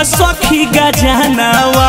सखी गजनवा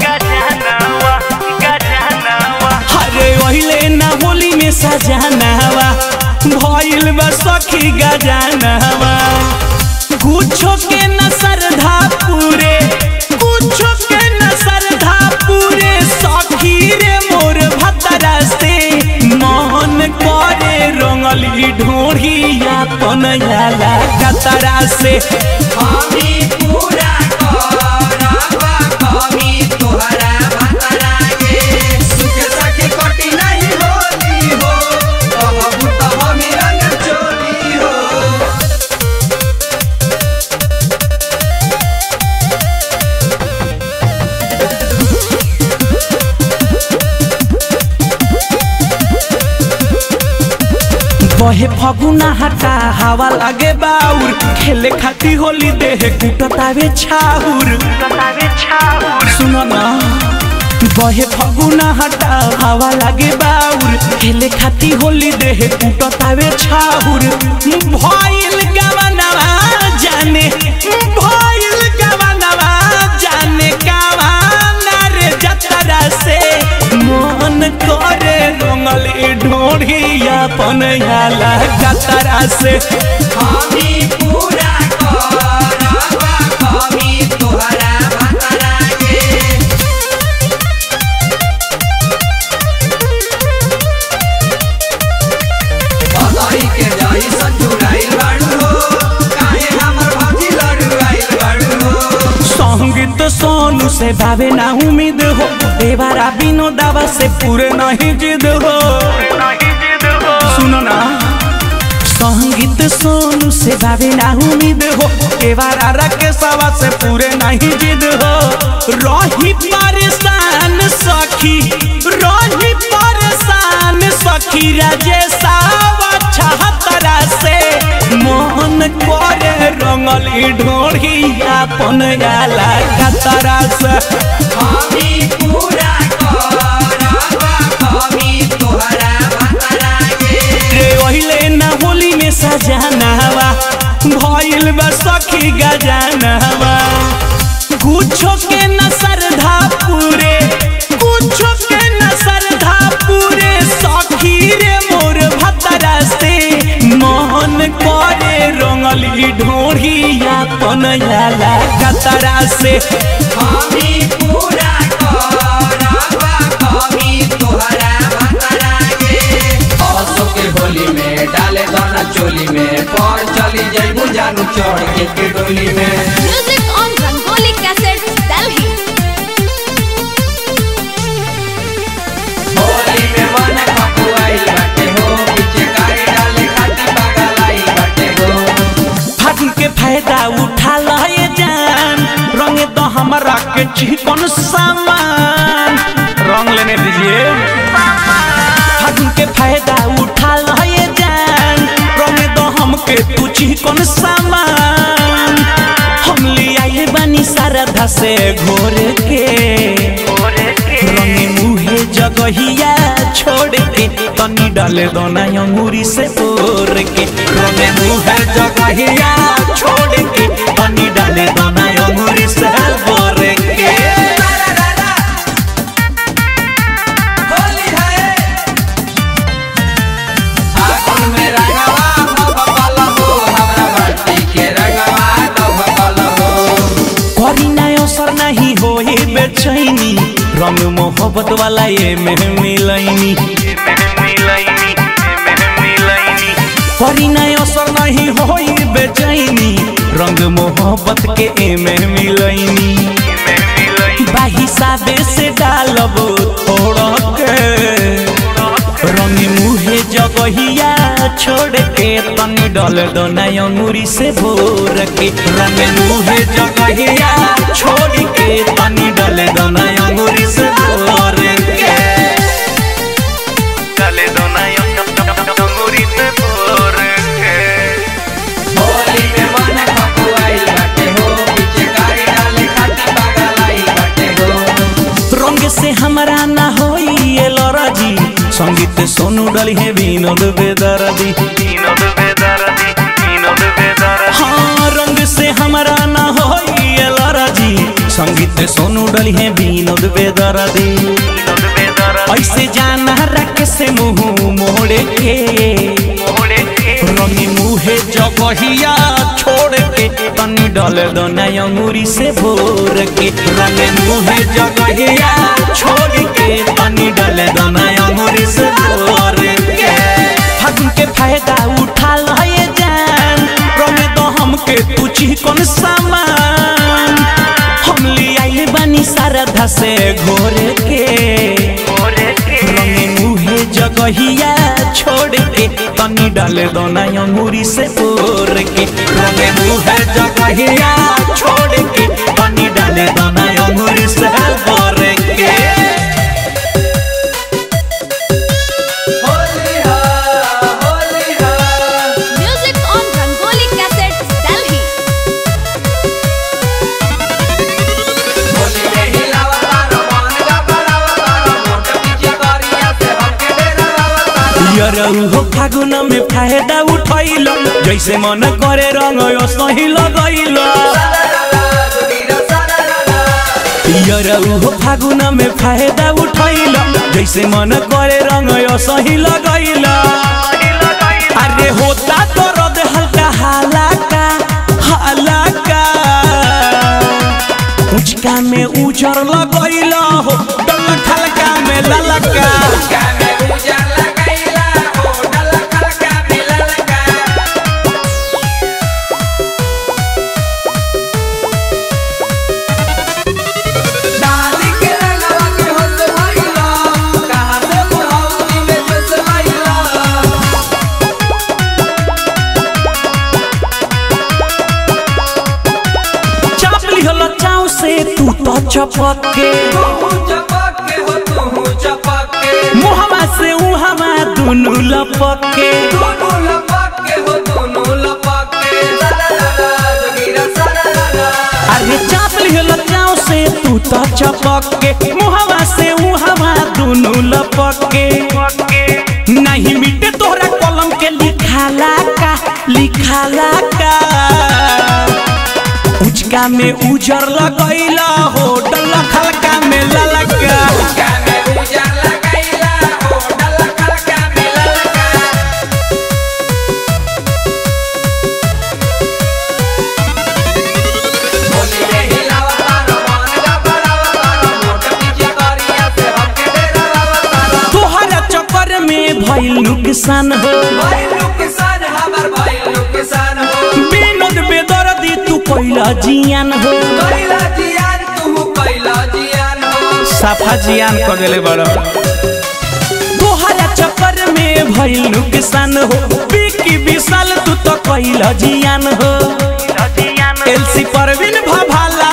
हरे ओहिले ना होली में सजनवा भइल बा सखी गजनवा कुछो के न श्रद्धा पूरे कुछो के न श्रद्धा पूरे सखी रे मोर भतरा से मन करे रंगली ढोढ़िया पनयाला गतरा से हमी पूरा करबा कमी तोहरा भतरा के सुख सके कटी नहीं होली हो अब तो हमी रंग चोली हो बहे फगुना हटा हवा लागे बाउर खेले खाती होली देह कुटतावे छाउर सुनो ना बहे फगुना हटा हवा लागे बाउर खेले खाती होली देह कुटतावे छाउर भइल गवनवा जाने भइल गवनवा जाने कावाना रे जतरा से मन करे रंगली ढोढ़िया पनयाला गतरा से हमी पूरा करबा कमी तोहरा भतरा के बधाई के जाई संजुराइल बाड़ू हो काहे हमर भौजी लड़ुआइल बाड़ू हो संगीत सोनू से भावे ना उम्मीद हो देवारा विनोदावा से पूरे नहीं जिद हो सुनो ना संगीत सोनू से भावे ना उम्मीद हो देवारा राकेशवा से पूरे नहीं जिद हो रही परेशान सखी रही परेशान सखी राजेशवा छहतरा से मन करे रंगली ढोढ़िया पनयाला गतरा से हमी पूरा करबा कमी तोहरा भतरा के रे ओहिले ना होली में सजनवा भइल बा सखी गजनवा कुछो के न श्रद्धा पूरे कुछो के न श्रद्धा पूरे सखी रे मोर भतरा से मन करे रंगली ढोढ़िया पनयाला गतरा से हमी पूरा करबा कमी तोहरा भतरा के असो के होली में डाले दाना चोली में पर चली जइबू जानू चढ़ के डोली में Music on Rangoli Cassettes, Delhi. Holi में मन कपुआइल बाटे हो पीछे कारी डाले खाती बगलाई बाटे हो फागुन के फायदा उठा लए जान रंग तो हमारा के चिकन सामान रंग लेने दीजिए फागुन के फायदा उठा लए जान रंग तो हमके तू चिकन सामान हम ले आए बानी शारदा से घोर के रंग मुहे जगहिया छोड़ के तनी डाले दोना अंगूरी से तोड़ के रंग मुहे जगहिया छोड़ के तनी डाले दोना अंगूरी से तोड़ के होली है आगन में रंगवा भभकल हो हमरा बाटी के रंगवा भभकल हो करी ना असर नहीं होई बेचैनी रंग मोहब्बत वाला ये में मिलैनी करी ना असर नहीं होई बेचैनी रंग मोहब्बत के एमे मिलैनी बाहिसाबे से डालब थोड़ा के रंग मुहे जगहिया छोड़ के तनी डाल दो ना अंगूरी से भोर के रंग मुहे जगहिया छोड़ के तनी डाल दो ना अंगूरी से भोर के डाले दो ना अंगूरी से भोर के होली में मन कपुआइल बाटे हो पीछे कारी डाले खाती बगलाई बाटे हो रंग से हमारा ना होई एलर्जी संगीत सोनू डली है विनोद बेदर्दी हाँ रंग से हमारा ना होई एलर्जी संगीत सोनू डली है विनोद बेदर्दी ऐसे जाना रख से मुँह मोड़े के रंगी मुहे जगहिया छोड़ के तनी डले दोना अंगूरी से भोर के रंगे मुहे जगहिया छोड़ के तनी डले दोना अंगूरी से भोर के फागुन के फायदा उठा लए जान रंगे दो हमके तू चिकन सामान हम ले आइले बानी शारदा से घोर के रंगे मुहे जगहिया छोड़ के तनी डाले दोना अंगूरी से भोर के रंगे मुहे जगहिया छोड़ के तनी डाले दोना अंगूरी से भोर के Music on Rangoli Cassettes, Delhi. यरऊ हो फागुन में फायदा उठैल जैसे मन करे रंग सही लगैल यरऊ हो फागुन में फायदा उठैल जैसे मन करे रंग सही लगैल अरे होता तो रद हल्का हालाका हालाका उचका में उजर लगैल हो डलक हल्का में ललका तू तो चपके मुहवा से उहवा दुनु लपके अरे चाप लिहल चाव से तू तो चपके मुहवा से उहवा दुनु लपके नहीं मिटे तोहरा कलम के लिखाला का उचका में उजर लगैला हो डलक हल्का में ललका तोहरा चक्कर में भइल नुकसान हो विनोद बेदर्दी तू पहिला जियान हो साफा जियान कर देले बड़ तोहरा चक्कर में भइल नुकसान हो बिकी विशाल तू तो पहिला जियान हो एलसी परवीन भभाला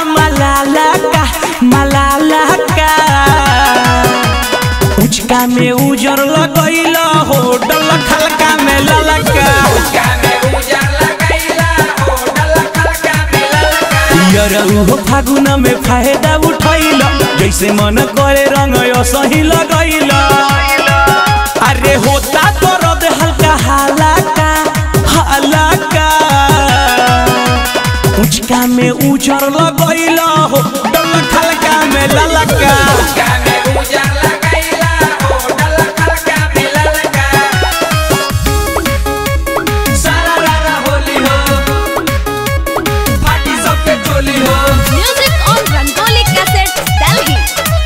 मलाला का उचका में उजर लगैला हो डलक हल्का में ललका यरऊ हो फागुन में फायदा उठैल जैसे मन करे रंग सही लगैल अरे होता तो रद हल्का हालाका उचका में उजर लगैल हो डलक हल्का में ललका Music on Rangoli Cassettes, Delhi.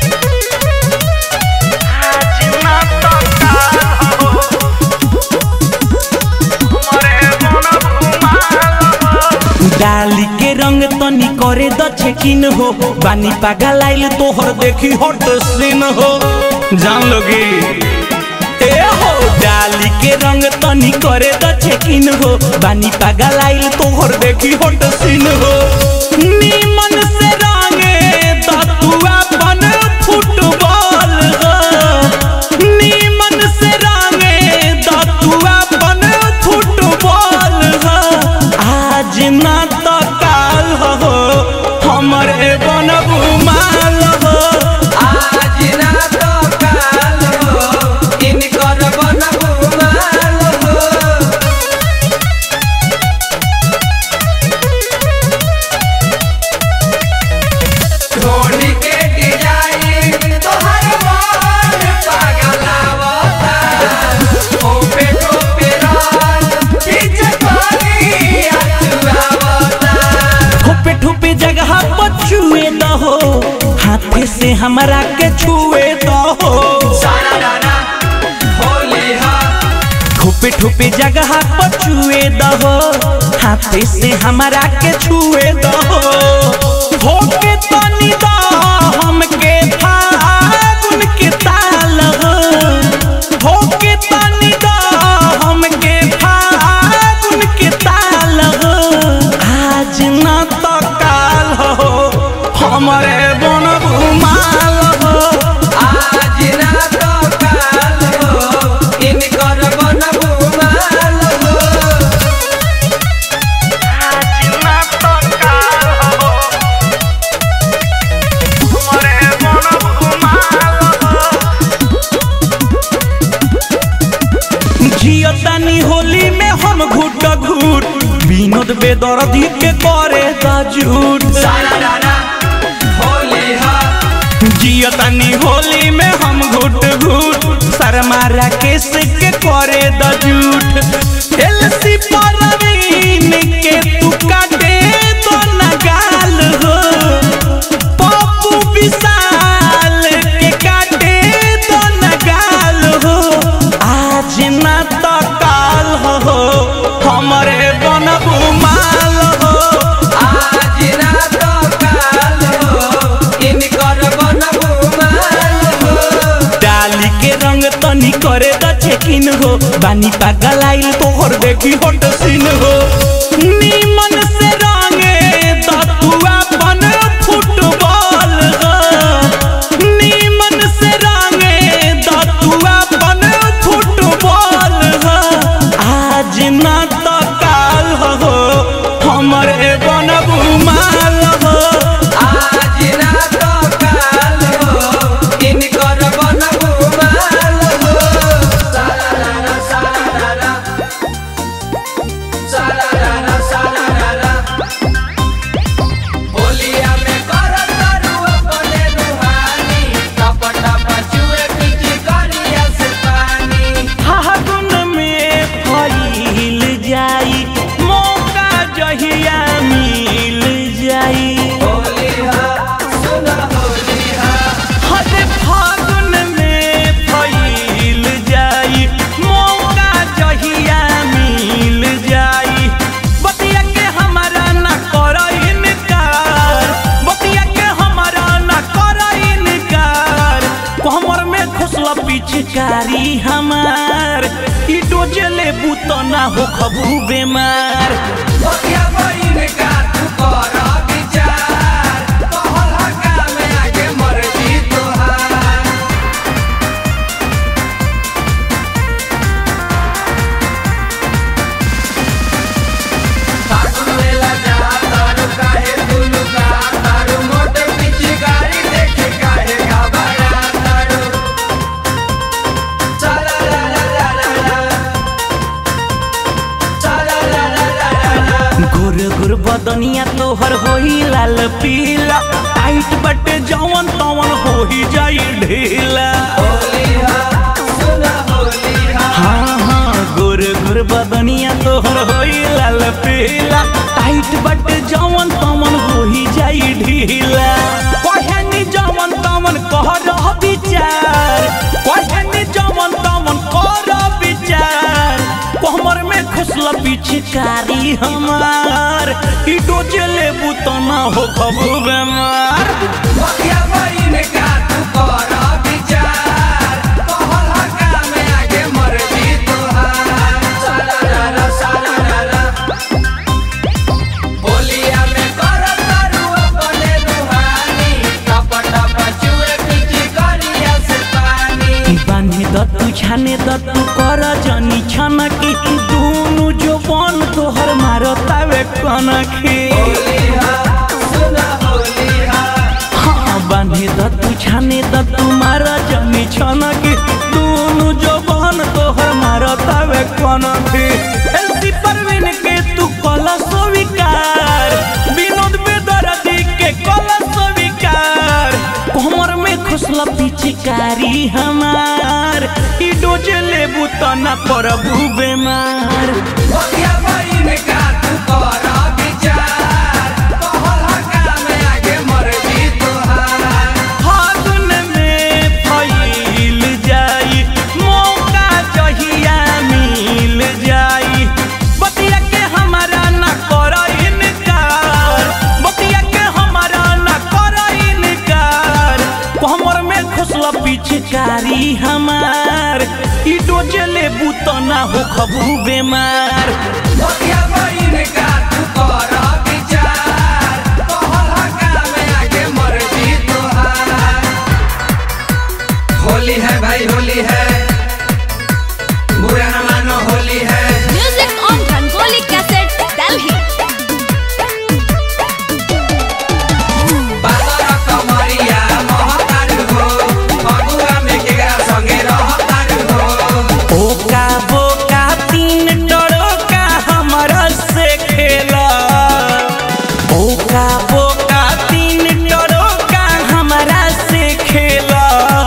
डाली के रंग तनी करे द चेकिन हो बानी पागल आइल तोहर देखी हट सीन हो जान लोगी ए हो डाली के रंग तनी करे द चेकिन हो बानी पागल आइल तोहर देखी हट सीन हो नीमन से रंगे ततुआ बन फुटबॉल हो नीमन से रंगे ततुआ बन फुटबॉल हो आज ना तो काल हो हमरे बनबू माल हो आज ना तो काल हो इनकर बनबू माल हो से हमरा के छुए दो सारा रारा होली हा ठोपे ठोपे जगह पर छुए दो हाथे से हमरा के छुए दो होके तनी दो हमके फागुन के ताल होके तनी दो हमके फागुन के ताल आज ना तो काल हो हमारे बन घुमाल हो आज ना तो काल हो इनकर बन घुमाल हो आज ना तो काल हो हमारे बन घुमाल हो जियतानी होली में हम घुट घुट विनोद बेदर्दी के करे दा झूठ सारा रारा होली हा जियतानी होली में हम घुट घुट शर्मा राकेश के करे द झूठ एलसी परवीन के तू काटे तो नगाल हो पप्पू विशाल के काटे तो नगाल हो आज ना तो काल हो हमरे बन घुमाल हो आज ना तो काल हो इनकर बन घुमाल हो डाली के रंग तनी करे द चेकिन हो बानी पागल आइल तोहर देखी हट सीन हो नीमन से रंगे दतुआ बन फुटबॉल हो नीमन से रंगे दतुआ बन फुटबॉल हो आज ना तो काल हो हमरे बन घुमाल हो आज ना तो काल हो इनकर बन घुमाल हो सारा रारा सारा रारा सारा रारा होलिया में करत करू अपने दुहानी टप टप चुए पीछे करिया से पानी फागुन में फैल जाई मौका जहिया मिल जाई होली हा सुन होली हा हर फागुन में फैल जाई मौका जहिया मिल जाई बतिया के हमारा ना कर इनकार बतिया के हमारा ना कर इनकार कमर में खोसला पिचकारी हमार ई डोजे लेबू तो ना हो खबू बेमार बतिया बइन का तू कर विचार कहल हका में आगे मर्जी तोहार फागुन वेला जा तारू काहे दुलू का तारू मोटे पीछे गाड़ी देखे काहे घबरा तारू चला ला ला ला ला चला ला ला ला ला गुर गुर बदनिया तोहर होई लाल पीला टाइट बटे जवन तवन होई जाई ढीला होली हा सुन होली हा हाँ हाँ गुर गुर बदनिया तोहर होई लाल पीला टाइट बटे जवन तवन होई जाई ढीला कहनी जवन तवन कहर विचार कहनी जवन तवन कर विचार कमर में खुसला पिचकारी हमार ई डोजे लेबू तो ना हो खबू बेमार बतिया बइन का तू कर विचार कहल हका में आगे मर्जी तोहार सारा रारा सारा रारा होलिया में करत करू अपने दुहानी टप टप चुए पीछे करिया से पानी बांधे दत्तू छाने दत्तू कर जनी छनकी दूनु जो बन तोहर मारो तावे कनखी होली हा सुन होली हा हाँ बांधे दत्तू छाने दत्तू मारो जनी छनकी दूनु जो बन तोहर मारो तावे कनखी एलसी परवीन के तू कला स्वीकार विनोद बेदर्दी के कला स्वीकार कमर में खुसला पिचकारी हमार ई डोजे लेबू तो ना परबू बेमार बतिया बइन का तू कर विचार कहल हका में आगे मर्जी तोहार तना हो खबू बेमार। मोतिया बहिन का तू कर विचार, तोहर हका में आगे मर्जी तोहार। होली है भाई होली है, बुरा न मानो होली है। Music on Rangoli Cassette, Delhi. बादर कमरिया महतार हो, फगुआ में केकरा संगे रहतार हो। ओका बोका तीन टड़ोका हमरा से खेला, ओका बोका तीन टड़ोका हमरा से खेला।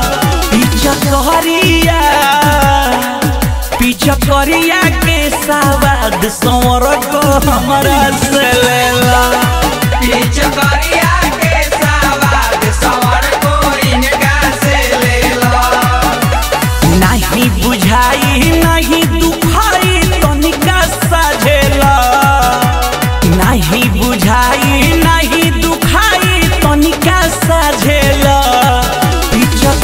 पीछा करिया के सवाद संवर को हमरा से लेला। पीछा करिया के सवाद संवर को इनका से लेला। नहीं बुझाई नहीं दुखाई तनिका साझेला, नहीं बुझाई नहीं दुखाई तनिका साझेला। पीछा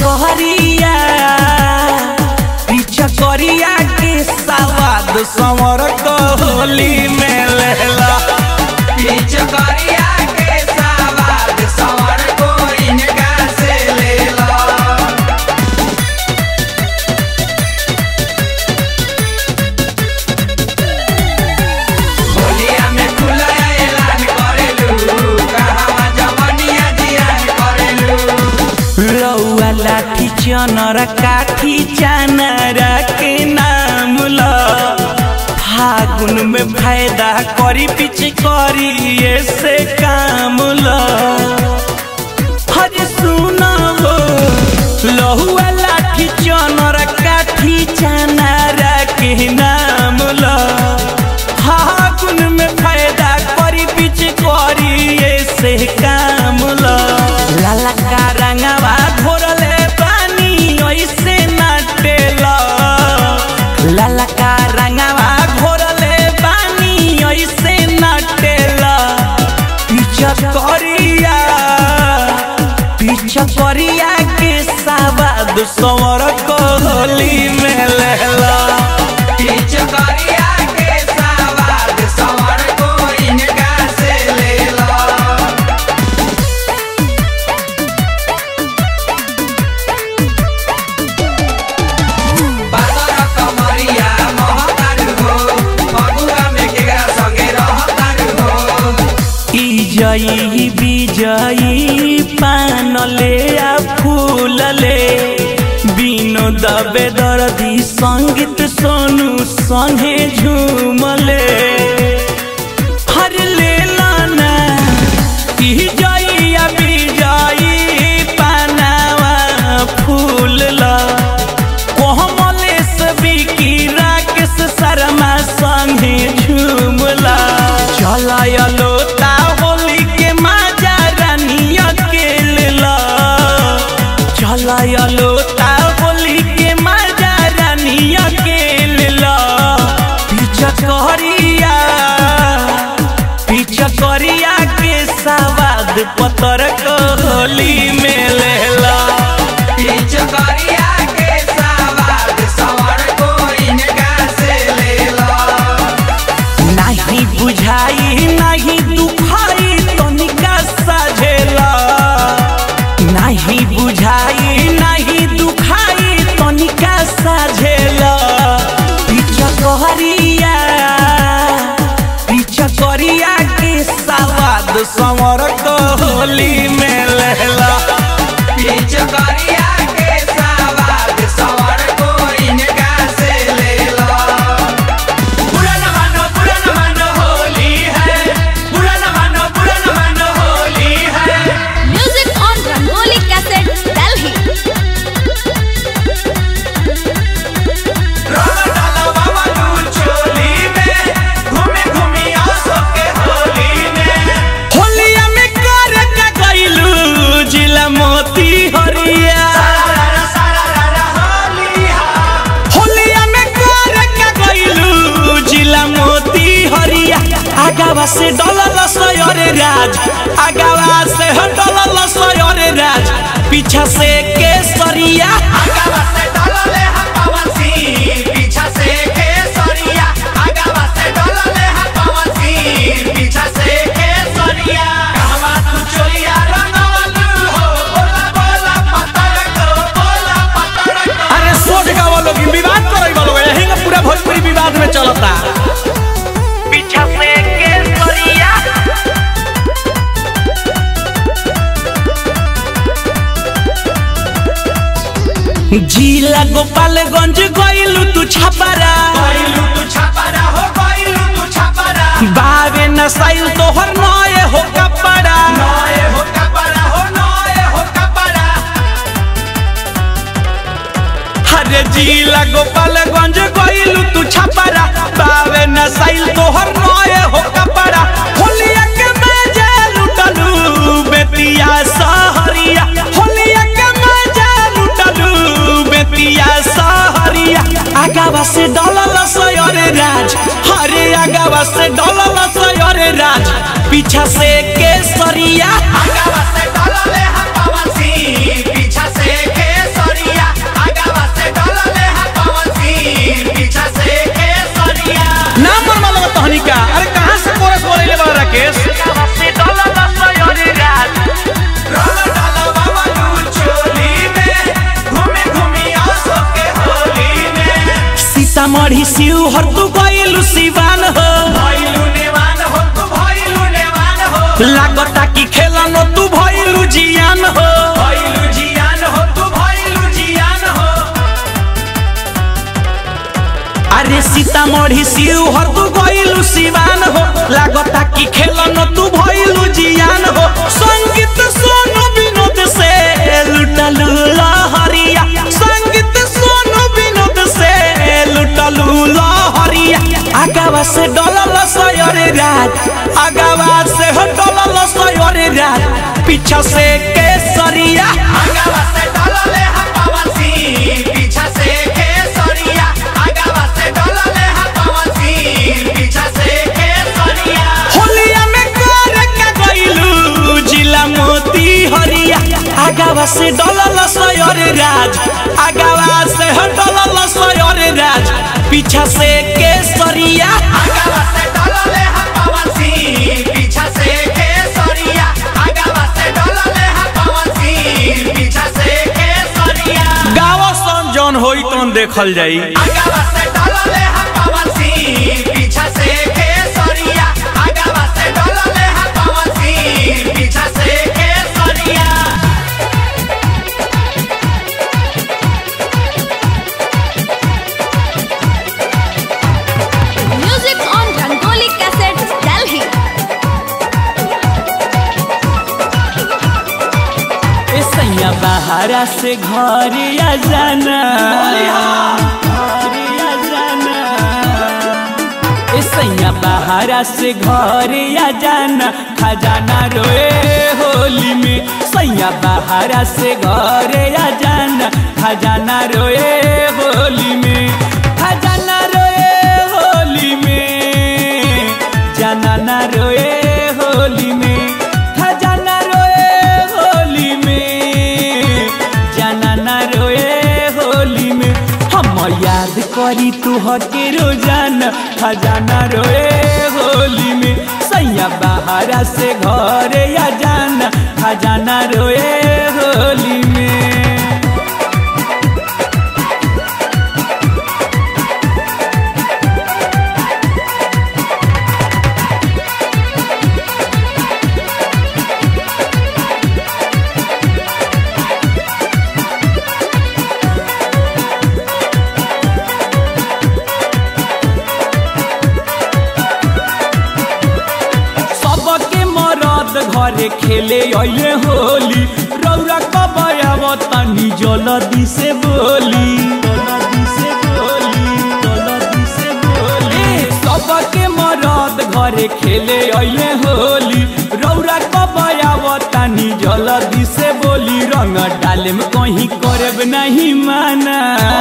करिया के सवाद संवर को होली में लेला। पीछा करिया के सवाद संवर को इनका से लेला। होलिया में खुला ऐलान करेलू, कहवा जवनिया जियान करेलू। रउआ लाठी चनर काठी चनर के नाम ल, फागुन में फायदा करी पीछे करी ऐसे काम ल। हज सुना हो लहुआ लाठी चनर काठी चनर के नाम ल, फागुन में फायदा करी पीछे करी ऐसे काम ल। लाला का रंगवा घोरले पानी ऐसे नाटेला, लाला का रंगवा घोरले पानी ऐसे नाटेला। पीछा करिया के सवाद संवर को होली में लेला। पीछा करिया के सवाद संवर को इनका से लेला। बादर कमरिया महतार हो, फगुआ में केकरा संगे रहतार हो। इजई बिजई पान ले आ फूल ले, बिनो दबे दर्दी संगीत सोनू संगे झूमले। हर ले लाना इजई आ बिजई पानावा फूल ला, कोमलेश बिकी राकेश शर्मा संगे झूमला। चलायलो ता होली के माजा रानिया के लेला, चलायलो ता होली के माजा रानिया के लेला। पीछा करिया के सवाद पतर को होली में लेला। पीछा करिया के सवाद संवर को इनका से लेला। नहीं बुझाई नहीं दुखाई तनिका साझेला, नहीं बुझाई नहीं दुखाई तनिका साझेला। पीछा करिया के सवाद संवर को होली में लेला। पीछा करिया के सवाद संवर को इनका से लेला। बुरा न मानो होली है, बुरा न मानो होली है। Music on Rangoli Cassette, Delhi. रंग डाला बाबा तू चोली में, घूमी घूमी आसो के होली में। होलिया में कर का गइलू जिला मोती हरिया, होलिया में कर का गइलू जिला मोती हरिया। आगावा से डलल सयरे राज, आगावा से डलल सयरे राज, पीछा से केसरिया। आगा से डाला ले हम पवन सिंह, पीछा से के जिला गोपालगंज गइलू तू छापारा बावे नसाइल तोहर नए हो कपड़ा हरे जिला गोपालगंज गइलू तू छापारा बावे नसाइल तोहर नए हो कपड़ा होलिया के मजा लुटलू बेतिया सहरिया होलिया के मजा लुटलू बेतिया सहरिया आगावा से डलल सयरे राज हरे आगावा से डलल सयरे राज पीछा से केसरिया आगावा से डलले हम पवन सिंह पीछा से केसरिया आगावा से डलले हम पवन सिंह पीछा से केसरिया नाम मनमाला तहनी का अरे कहां से कोरस बोलेले बा राकेश आगावा से डलल सयरे राज रंग डालवा बाबू चोली में घूमे घूमी आसो के होली में सीतामढ़ी शिवहर तू गइलू सिवान हो भइलू नेवान हो तू भइलू नेवान हो लागता कि खेलनो तू भइलू जियान हो भइलू जियान हो तू भइलू जियान हो अरे सीतामढ़ी शिवहर तू गइलू सिवान हो लागता कि खेलनो तू भइलू जियान हो संगीत सोनू विनोद से लुटलू लहरिया संगीत सोनू विनोद से लुटलू लहरिया आगावा से डलल सयरे राज आगावा से डलल सयरे राज पीछा से केसरिया आगावा से डलले हम पवन सिंह पीछा से केसरिया आगावा से डलले हम पवन सिंह पीछा से केसरिया होलिया में कर के गइलू जिला मोती हरिया आगावा से डलल सयरे राज आगावा से डलल सयरे राज पीछा से केसरिया आगावा से डलले हम पवन सिंह पीछा से केसरिया आगावा से डलले हम पवन सिंह पीछा से केसरिया गावा सन जौन होई तौन देखल जाई आगावा से डलले हम पवन सिंह पीछा से केसरिया आगावा से डलले हम पवन सिंह पीछा से केसरिया Music on Rangoli Cassettes, Delhi. सैया बहारा से घर आ जाना सैया बहारा से घर आ जाना खजाना रोए होली में सैया बहारा से घर आ जाना खजाना रोए होली में खजाना रोए होली में जाना ना रोए होली में खजाना रोए होली में जाना ना रोए होली में हम याद करी तू के रोजाना खजाना रोए होली में सैया बहारा से घर आ जाना खजाना रोए होली में घरे खेले आइले होली रौरा कबायाव तनी जल्दी से बोली सबके मरद घरे खेले आइले होली रौरा कबायाव तनी जल्दी से बोली रंग डाले में कहीं करब नहीं माना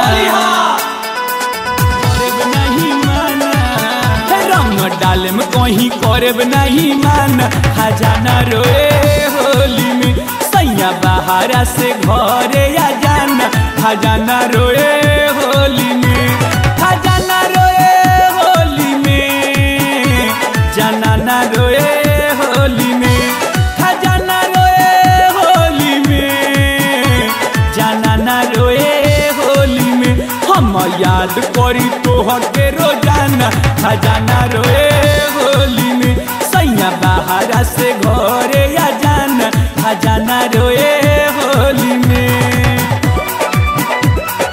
डाले में कहीं करब नहीं मान खजाना रोए होली में सैया बहारा से घरे आ जाना खजाना रोए होली में खजाना रोए होली में जाना ना रोए होली में खजाना रोए होली में जाना ना रोए होली में हम याद करी तोहर के रोजाना खजाना रोए होली में सैया बहारा से घरे आ जाना खजाना रोए होली में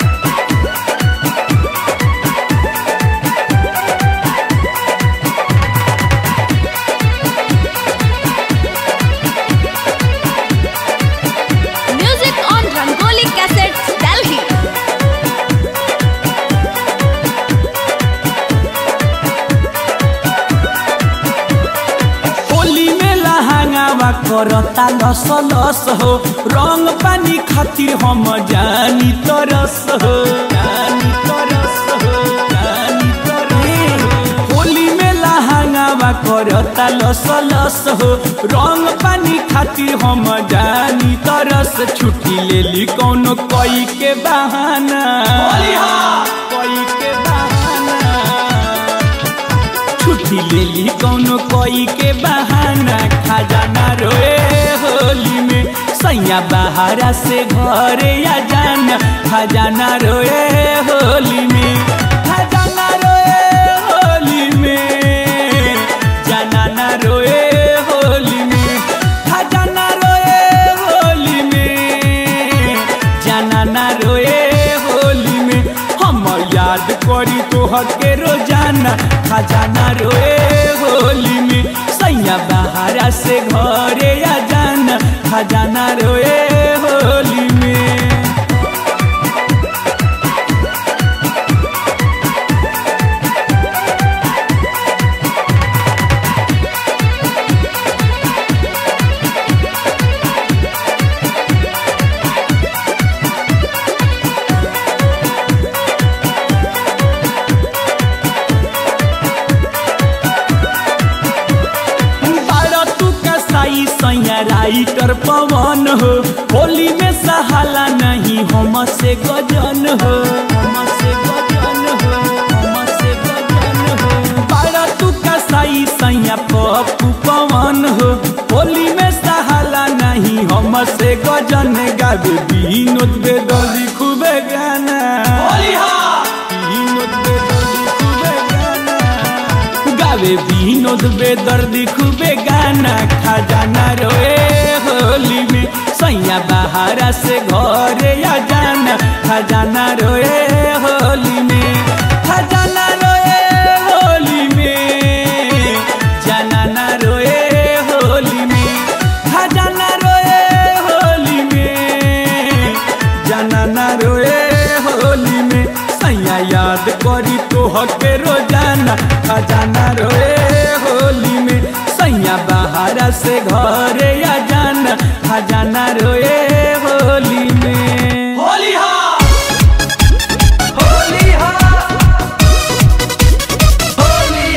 करता लस लस हो रंग पानी खातिर हम जानी तरस हो जानी तरस हो जानी तरस हो होली में लहंगावा करता लस लस हो रंग पानी खातिर हम जानी तरस छुट्टी ले ली कौनो कोई के बहाना कोई के बहाना छुट्टी ले ली कौनो कोई के बहाना खजाना रोए होली में सैया बहारा से घरे आ जाना खजाना रोए होली में खजाना रोए होली में जाना ना रोए होली में खजाना रोए होली में जाना ना रोए होली में हम याद करी तोहर के रोजाना खजाना रोए होली में सैया बहारा से घरे आ जाना खजाना रोए होली में राइटर पवन हो होली में सहाला नहीं हम से गजन हो हमसे गजन हो हमसे गजन हो बारा तू कसाई सैया पप्पू पवन हो होली में सहाला नहीं हम से गजन गावे विनोद बेदर्दी खूबे गाना विनोद बेदर्दी खूबे गाना गावे विनोद बेदर्दी खूबे गाना खजाना रोए होली में सैया बहारा से घरे आ जाना खजाना रोए होली में खजाना रोए होली में जाना ना रोए होली में खजाना रोए होली में जाना ना रोए होली में सैया याद करी तोहर के रोजाना खजाना रोए होली में सैया बहारा से घरे आ जाना खजाना रोए होली में Holi Holi Holi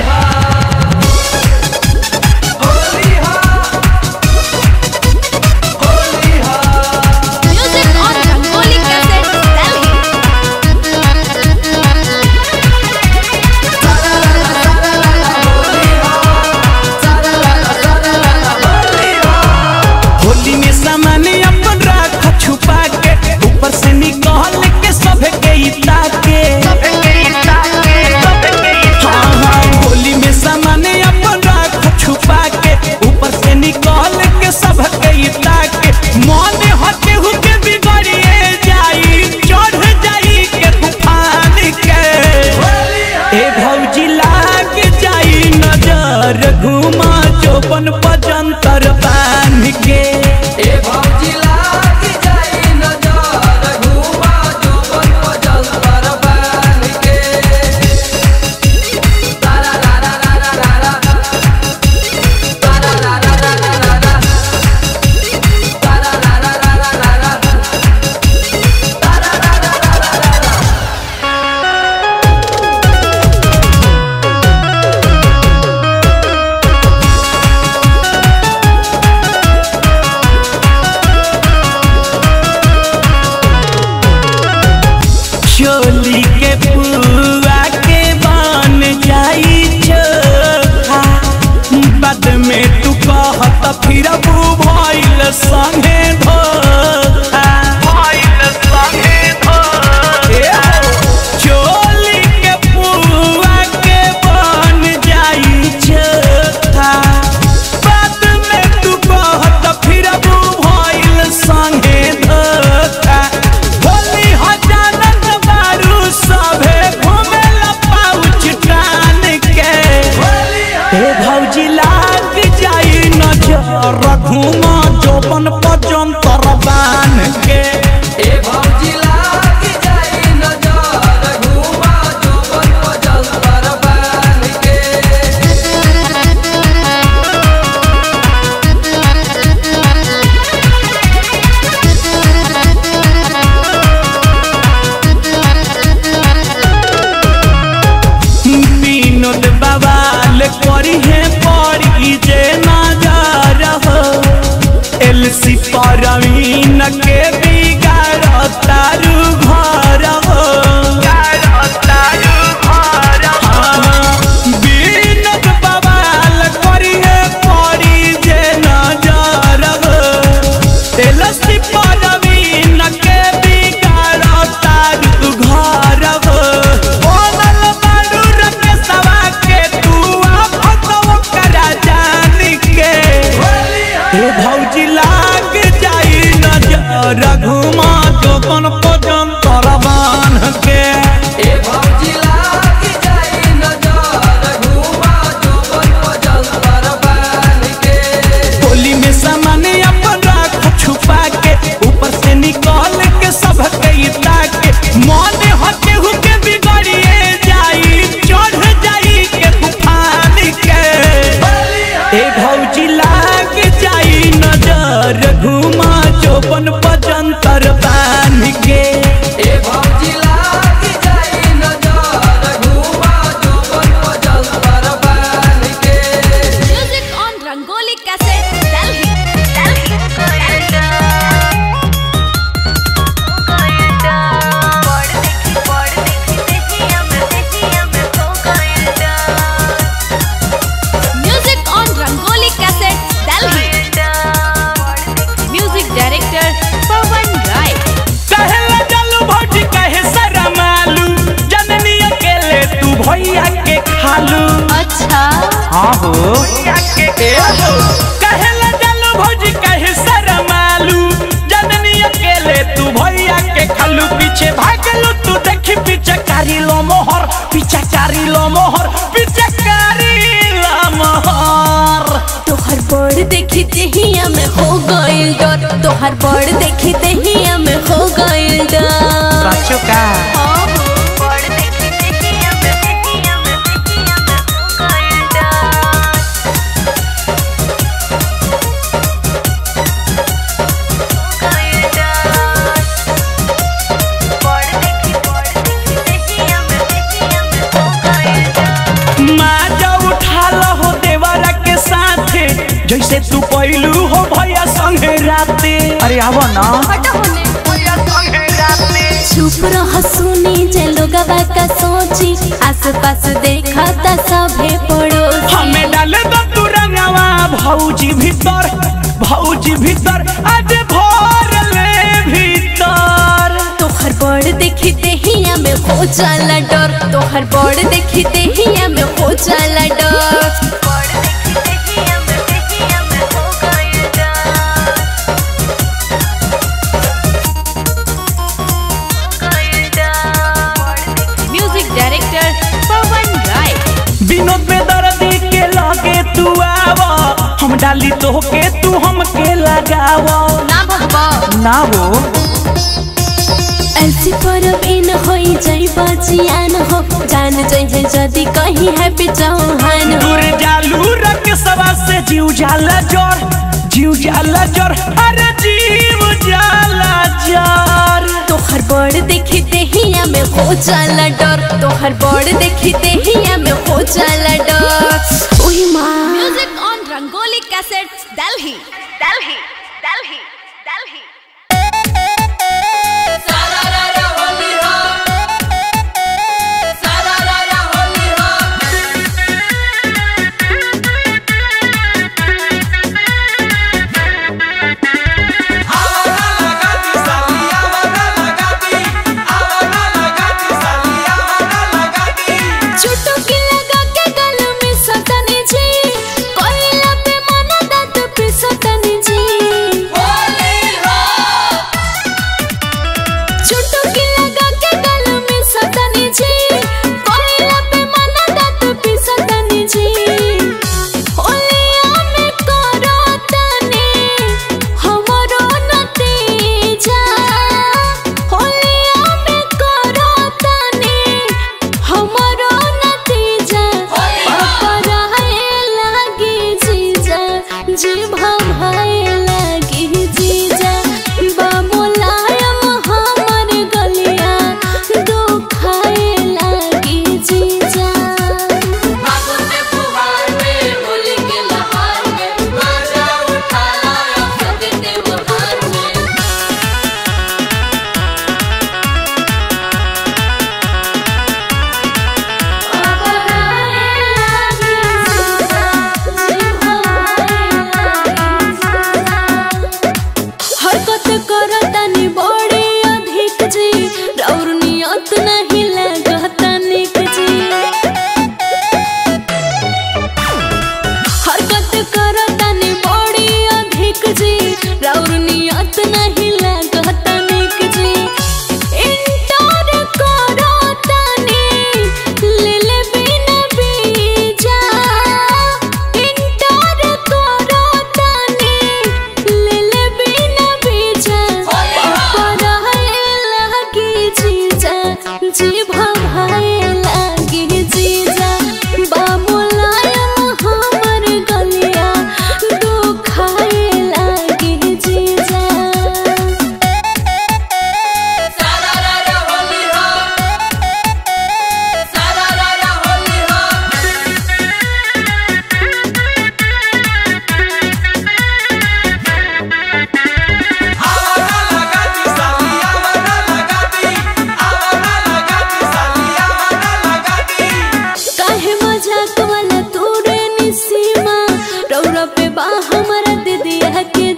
Holi Holi Music on Rangoli Cassettes, Holi में सामान अपन राख छुपा के ऊपर से निकल के सब के ताके हाँ होली में सामान अपन राख छुपा के ऊपर से निकल के सब के ताके मन हटे हुके बिगड़िए जाई चढ़ जाई के तूफान के ए भौजी लाग जाई नजर घुमा चौपन पजंतर बांध के ए भौजी लाग जाई नजर घुमा चौपन पजंतर बांध के तारा ला ला ला ला ला ला तारा ला ला ला ला ला ला तारा ला ला ला ला ला ला तारा ला ला ला ला ला चोली के पुआ के बन जाई चोखा बाद में तू कहत फिर भइल संगे धोखा भइल संगे धोखा चोली के पुआ के बन जाई चोखा बाद में तू कहत फिर भइल संगे धोखा होली हजारन बारू सभे घुमेला पाउच टान के ए भौजी लाग जाई नजर घुमा चौपन पजंतर बांध के ए भौजी लाग जाई नजर घुमा चौपन पजंतर बांध के करी है पड़ी जे नजर हो एलसी परवीन के बिगाड़ तारू घर हो बीनक बवाल करी है पड़ी जे नजर हो एलसी परवीन के बिगाड़ तारू घर हो बोलल बाड़ू रके सवा के तू अब करा जानी के हे भौजी लाग जाई नजर घुमा जोबन पजन तरबान के ए भौजी लाग जाई नजर घुमा जोबन पजन तरबान के होली में सामान अपन राख छुपा के ऊपर से निकाल के सब के ताके मन हटे हुके बिगड़िए जाई चढ़ जाई के तूफान के ए भौजी लाग जाई नजर घुमा जोबन पजन तरबान के ए भौजी लाग जाई नजर घुमा जोबन पजन तरबान के Music on Rangoli Cassette, Delhi. Music on Rangoli Cassette, Delhi. Music director Pawan Rai. कहला जलू भौजी कहे शरमालू जननी अकेले तू भैया के खालू अच्छा हाँ हो कहला जलू भौजी कहे शरमालू जननी अकेले तू भैया के खालू पीछे भागलू तू देखी पीछे कारी लो मोहर पीछे कारी लो मोहर पीछे कारी लो मोहर तोहर बड़ देखी देहिया में हो गइल डर तोहर बड़ देखी देहिया में हो गइल डर बच्चों का बड़ देखी देहिया में हो गइल डर माजा उठा लो हो देवरा के साथे जैसे तू पहलू हो भैया संगे राते अरे आवा ना चुप रह सुनी जे लोगवा का सोची आस पास देखा ता सभे पड़ोसी हमें डाल दो तू रंगवा भौजी भीतर आज भोर ले भीतर तोहर बड़ देखी देहिया में हो जाला डर तोहर बड़ देखी देहिया में हो जाला डर म्यूजिक डायरेक्टर पवन राय विनोद बेदर्दी के लगे तू आवा हम डाली तो के तू हमके लगावा ना भगवा ना हो ऐसी परब इन होई जाई बचियान हो जान जाई जदी कहीं है पिचौहान हो दूर जालू रख सवा से जीव जाला जोर अरे जीव जाला जोर तोहर बड़ देखी देहिया में हो जाला डर तोहर बड़ देखी देहिया में हो जाला डर ओही मां music on Rangoli cassettes Delhi सारारा होली हो सारारा होली हो आवारा लगाती साली आवारा लगाती साली आवारा लगाती चुटकी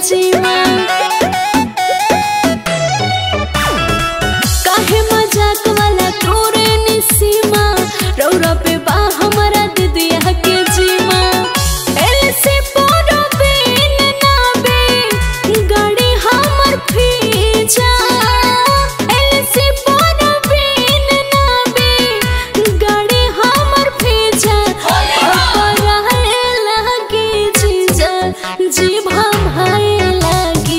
जीमा काहे मजाक वाला तोरे निसीमा रौरा पे बा हमारा दीदिया के जीमा ऐसे पोरो बेन ना बे गाड़ी हमर फीजा ऐसे पोरो बेन ना बे गाड़ी हमर फीजा पर लगे जीजा जी भाई लगे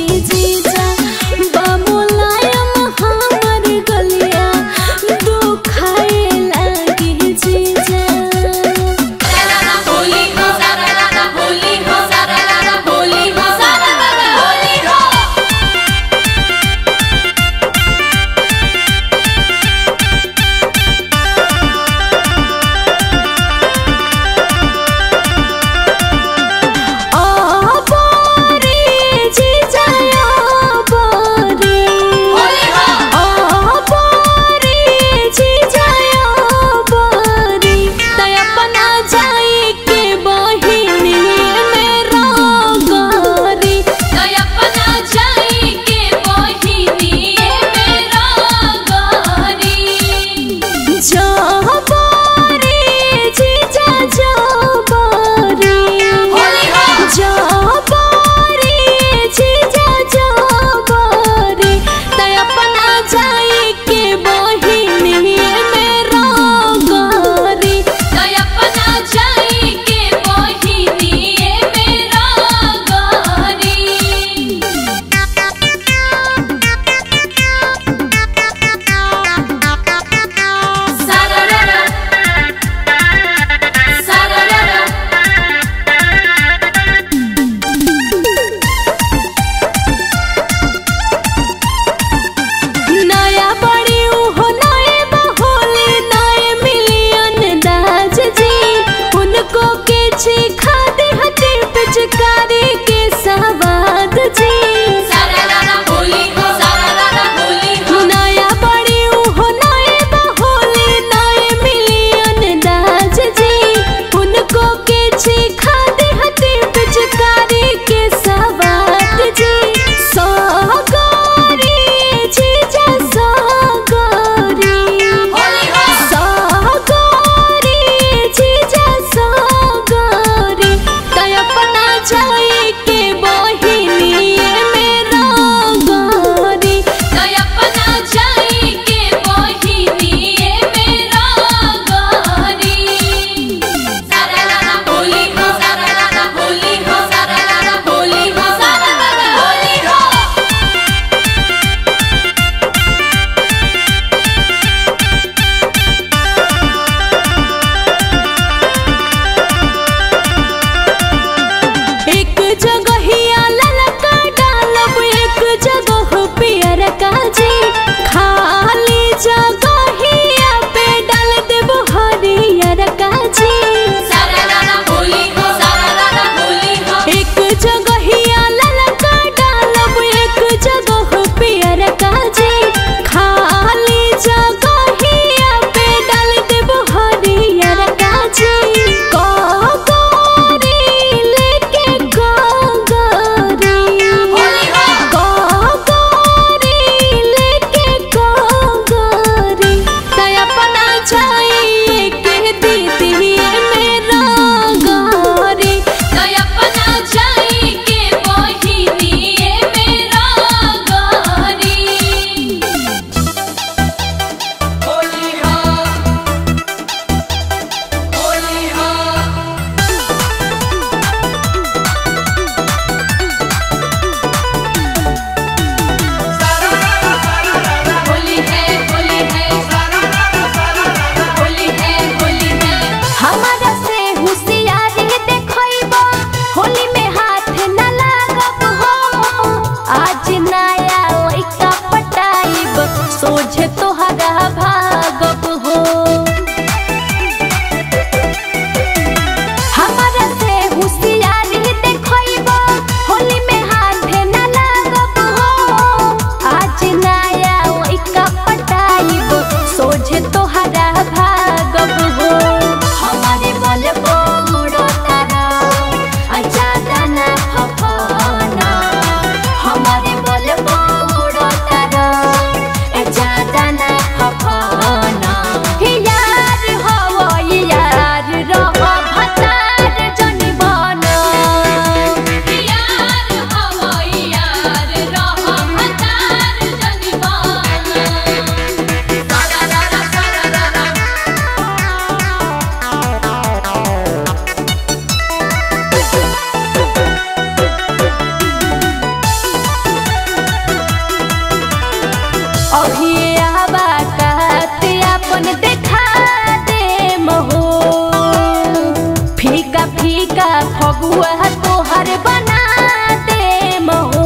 फगुआ तोहर बना दे महो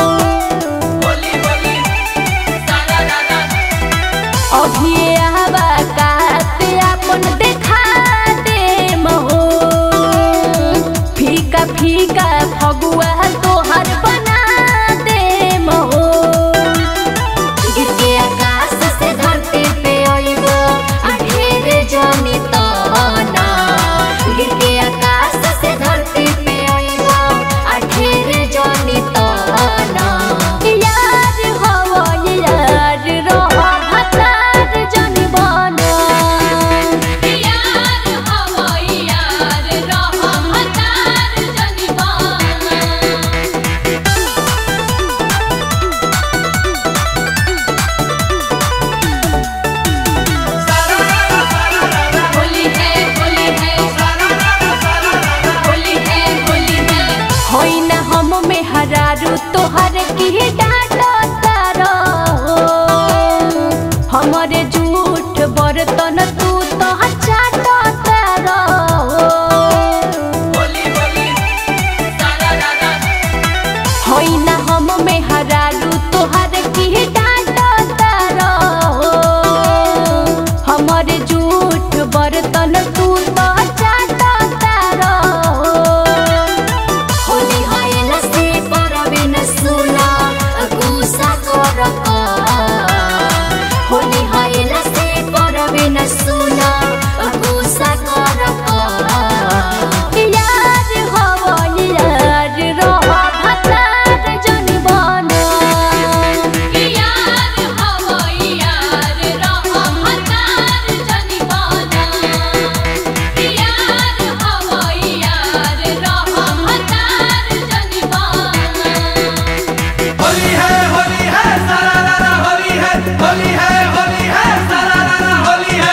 अभी आवा काते अपन देखा दे महो फीका फीका फगुआ तोहर बना दे महो गिर के आकाश से धरती पे आइबो अढेर जानी ताना गिर के आकाश से धरती पे आइबो अढेर जानी ताना यार हो यार रहो हतार जानी बना यार हो यार रहो हतार जानी बना होली है होली है होई ना हम में हरारू तोहर की डांटो तारो हमारे झूठ बर्तन तू तो चाटो तारो होई ना हम में हरारू तोहर की डांटो तारो हमारे झूठ बर्तन तू तो चाटो तारो होली होइला से परबे न सुना गुस्सा करका होली होइला से परबे न सुना गुस्सा करका यार हो यार रहो हतार जानी बना यार हो यार रहो हतार जानी बना यार हो यार रहो हतार जानी बना होली है सारा रारा होली है सारा रारा होली है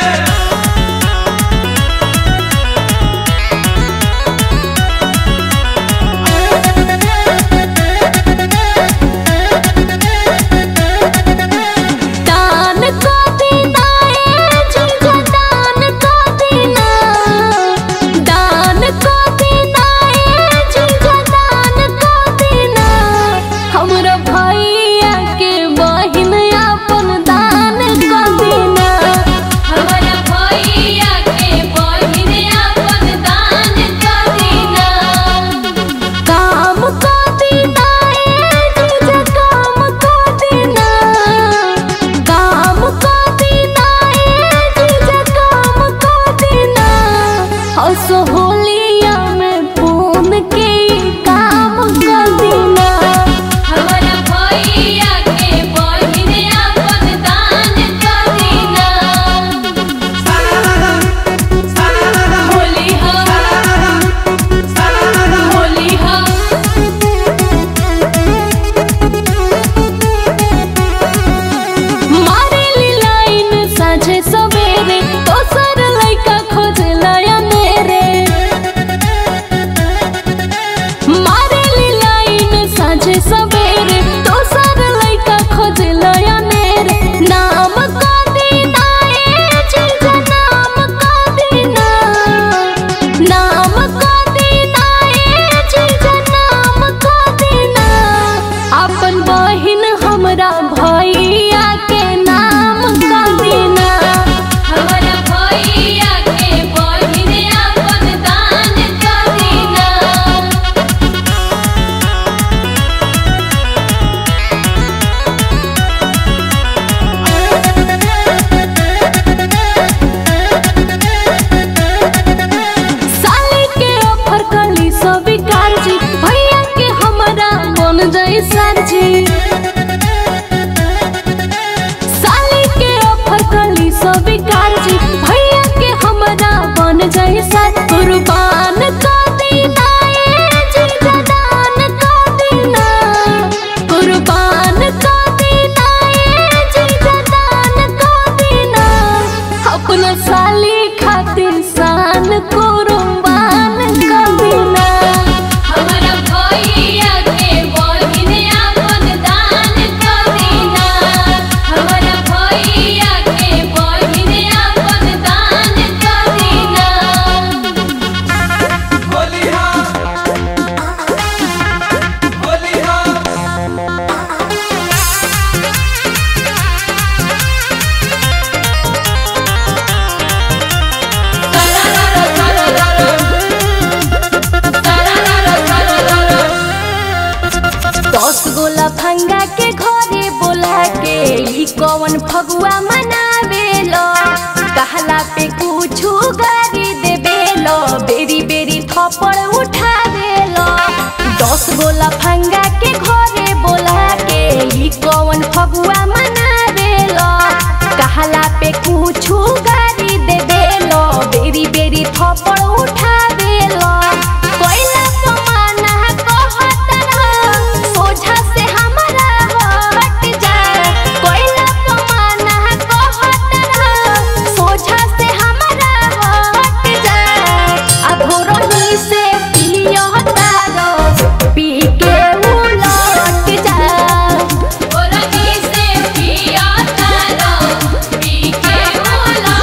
दान को देना जिनको दान को देना दान को देना जिनको दान को देना हमरा भैया के बहिन अपन दान को देना हमरा भैया के बहिन अपन दान को देना काम को देना जिनको काम को देना काम को देना जिनको काम को देना हंसो होलिया में फोन के काम को देना हमरा भैया के बहिन अपन दान को देना होली हो होली हो मारेली लाइन साझे सवेरे दोसर लइका खोजला या मेरे मारेली लाइन साझे सवेरे दोसर लइका खोजला या मेरे नाम को देना जिनको नाम को देना नाम को देना जिनको नाम को देना अपन बहिन हमरा भैया के नाम का देना हमरा भैया के बहिन अपन दान का देना साली के ऑफर कली स्वीकार जी भैया के हमरा बन जाई सर जी साली के ऑफर कली स्वीकार जी भैया के हमरा बन जाई सर कुर्बान को देना जिनको दान को देना कुर्बान को देना जिनको दान को देना अपना साली खातिर शान कुर्बान को देना हमरा भैया के बहिन अपन दान को देना हमरा भैया के बहिन अपन दान को देना फगुआ मनावेलो कहला पे कुछ गारी देवेलो बेरी बेरी थप्पड़ उठावेलो 10 गोला फंगा के घरे बोला के ई कौन फगुआ मनावेलो कहला पे कुछ गारी देवेलो बेरी बेरी थप्पड़ उठावेलो कोइला पमाना कहतरा सोझा से हमरा हट जा कोइला पमाना कहतरा सोझा से हमरा हट जा अब रोही से पियो तारो पी के उलट जा रोही से पियो तारो पी के उलट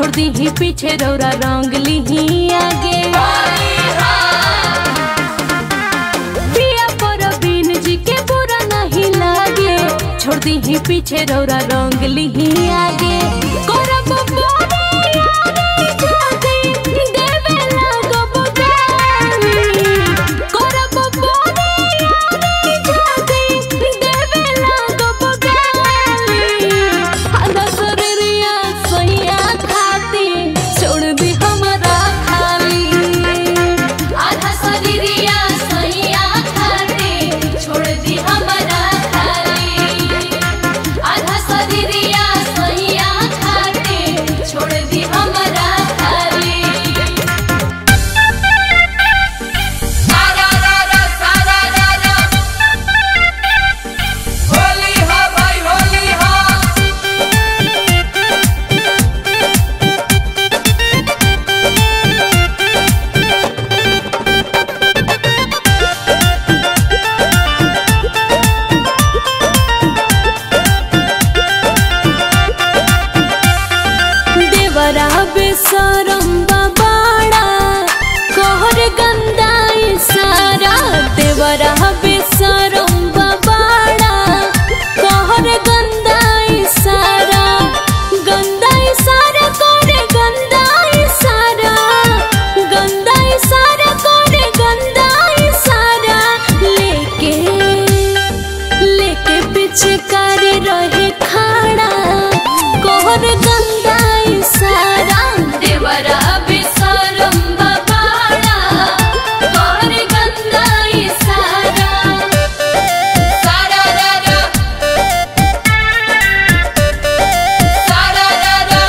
छोड़ दी ही पीछे रौरा रंग ली ही आगे। पिया पर बीन जी के बुरा नहीं लागे, छोड़ दी ही पीछे रौरा रंग ली ही आगे। करब बोरे यारे जाती देवे लागब गाली, करब बोरे यारे जाती देवे लागब गाली। आधा शरीरिया सैया खाती छोड़ दी हमरा खाली, आधा शरीरिया सैया खाती छोड़ दी हमरा खाली, आधा शरीरिया सैया खाती छोड़ दी हमरा खाली। सारा रारा सारा रारा होली हो भाई होली हो। देवरा बेसरम बाबाड़ा कहर गंदाई सारा, देवरा बेसरम बाबाड़ा कहर गंदाई सारा, गंदाई सारा करे गंदाई सारा, गंदाई सारा करे गंदाई सारा। लेके लेके पीछे करे रहे खाड़ा कहर गंदाई सारा, देवरा बेसरम बाबाड़ा कहर गंदाई सारा। सारा रारा सारा रारा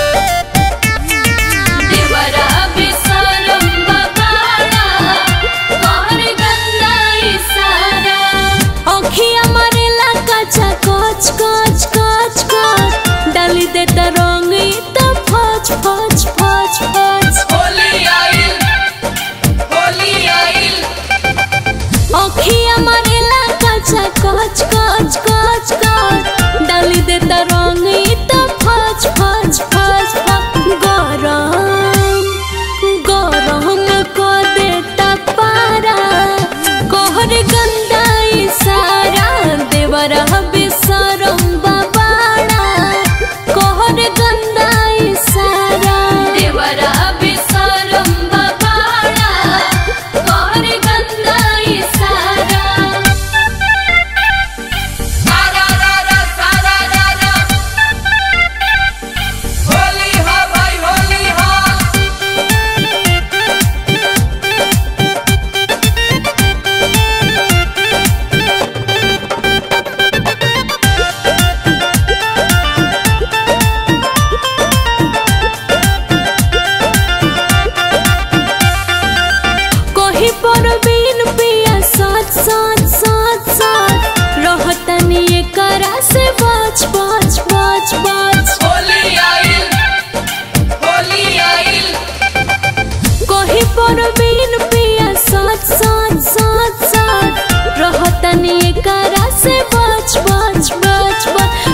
देवरा बेसरम बाबाड़ा कहर गंदाई सारा। अखिया मारेला कचा कच कच कच कच, डाली देता रंग ई तो फच फच फच फच। होली आइल होली आइल। अखिया मारेला कचा कच कच कच कच, डाली देता रंग ई तो फच फच फच फच। गरम गरम को देता पारा कहर गंदाई सारा, देवरा बेसरम बाबाड़ा कहर गंदाई सारा, देवरा बेसरम बाबाड़ा कहर गंदाई सारा। सारा रारा सारा रारा होली हो भाई होली हो। कोही पर बीन पिया साथ साथ साथ साथ, रहतनी एकरा से बच बच बच बच। होली आइल होली आइल। कोही पर बीन पिया साथ साथ साथ साथ, रहतनी एकरा से बच बच बच बच।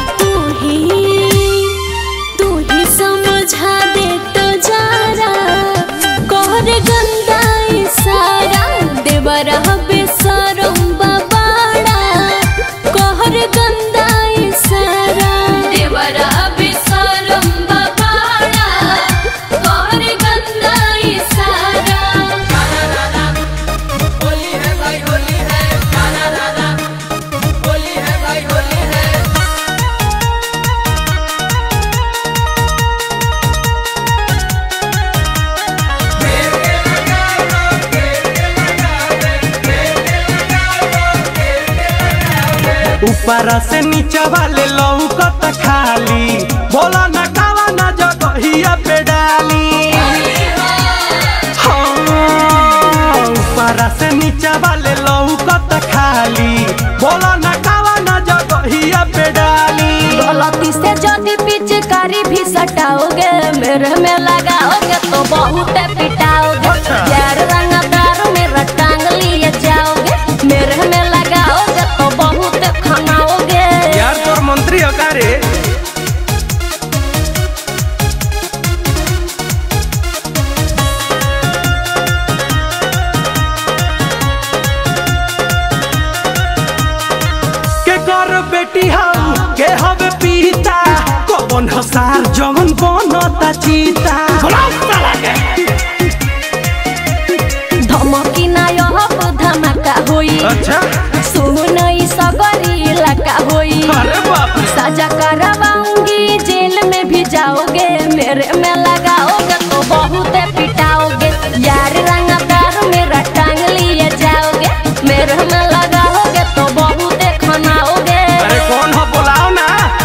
तू ही समझा दे तो जरा कहर गंदाई सारा, देवरा बेसरम बाबाड़ा कहर गंदाई सारा, देवरा बेसरम बाबाड़ा कहर गंदाई सारा। सारा रारा होली है भाई होली है। सारा रारा होली है भाई होली है। ऊपरा से नीचे वाले लौकत खाली, बोला न कावा न जगहिया पे डाली। हाँ, ऊपरा से नीचे वाले लौकत खाली, बोला न कावा न जगहिया पे डाली। गलती से जदी पिचकारी भी सटाओगे, मेरे में लगाओगे तो बहुत पिटाओगे। यार रंगदार मेरा टांग लिए जाओगे, मेरे में लगाओगे तो बहुत खनाओगे। यार तोर मंत्री हकारे बनता चीता धमकी ना यह धमाका होई अच्छा सुनई सगरी इलाका होई अरे बाप रे सजा करवाऊंगी जेल में भी जाओगे मेरे में लगाओगे तो बहुत पिटाओगे यार रंगदार मेरा टांग लिए जाओगे मेरे में लगाओगे तो बहुत खनाओगे। अरे कौन हो बुलाओ ना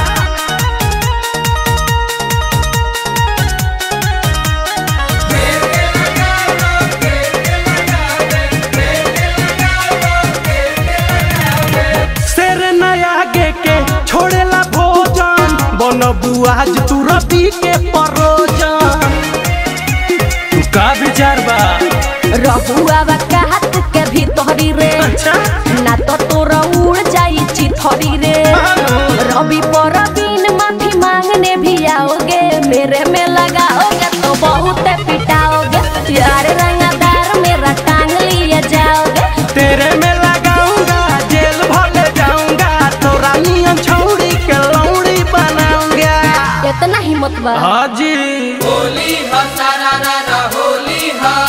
शेर नया गे के छोड़ेला भोजन बनबू आज तू रबी के परोजन तू का विचार बा रहुआ हाथ के भीतरी रे अच्छा ना तो तोरा उड़ जाई चिथरी रे रवि पर बिन माफी मांगने भी आओगे मेरे में लगाओगे तो बहुत पिटाओगे यार रंगदार मेरा टांग लिए जाओगे तेरे में लगाऊंगा जेल भर ले जाऊंगा तोरा नियम छोड़ी के लौड़ी बनाऊंगा इतना हिम्मत बा हाँ जी होली हसारा होली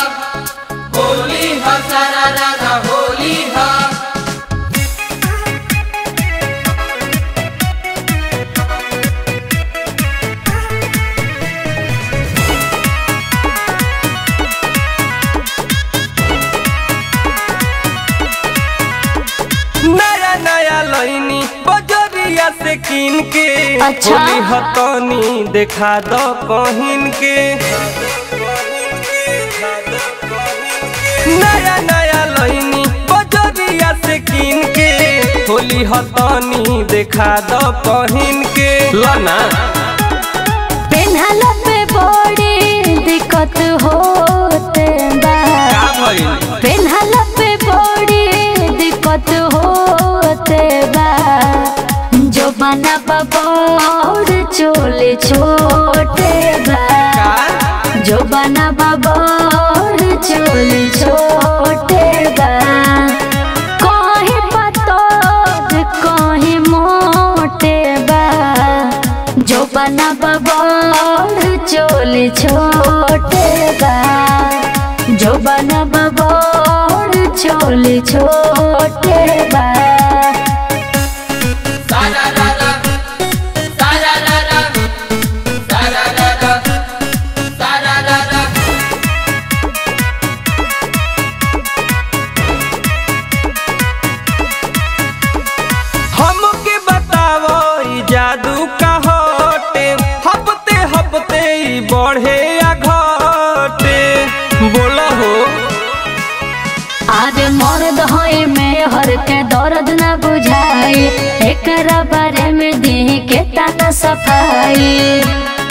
हसारा होली हा नया नया लईनी बजरिया से कीन के अच्छा। होली हतनी देखा दो कहिन के नया नया लईनी बजरिया से कीन के होली हतनी देखा दो कहिन के लना पेन्हल पे बड़ी दिक्कत होते बा का भइल पेन्हल पे बड़ी दिक्कत होते बा जो बना बबौर चोले छोटे बा का जो बना बबौर चोले छोटे बा कहीं पतोद कहीं मोटे बा जो बना बबौर चोले छोटे बा जो बना बबौर चोले छोटे बा हमके बताओ ई जादू का होटे हफ्ते हफ्ते ई बढ़े या घटे बोला हो आरे मर्द होए में हर के दर्द न बुझाई एकरा बारे में देह के तना सफाई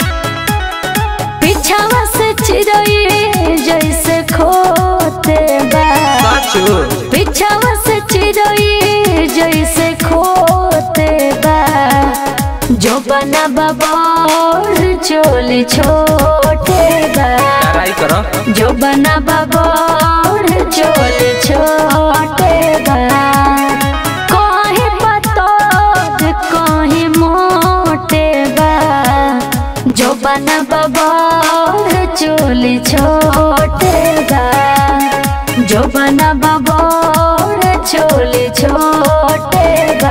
पिछावा से चिरई जैसे खोते बा साचो पिछावा से चिरई जैसे खोते बा जो बना बबौर चोली छोटे बा ट्राई करो जो बना बबौर चोली छोटे बा कहीं पतोद कहीं मोटे बा जो बना बबौर चोली छोटे बा जो बना बबौर चोली छोटे बा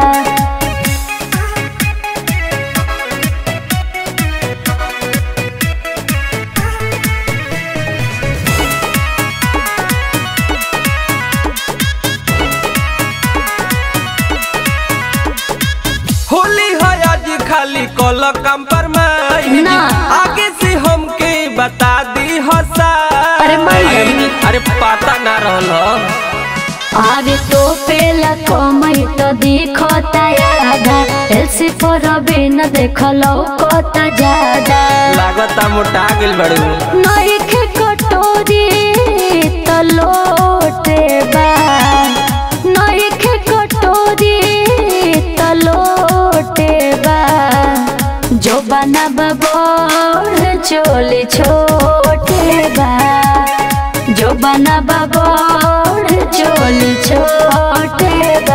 होली है आज खाली कल कंप्रोमाइज ना। आगे से हमके बता दी हसा अरे माई। अरे पता ना रहल आगे तो पेला कमई तो दिखता यादा एलसी पर बिन देखलो कोता ज्यादा लागता मोटा गेल बड़ू नई के कटोरी तो लोटे बा नई के कटोरी तो लोटे बा जो बना बबौर चोली छोटे बा जो बना बबौर चोली छोटे बा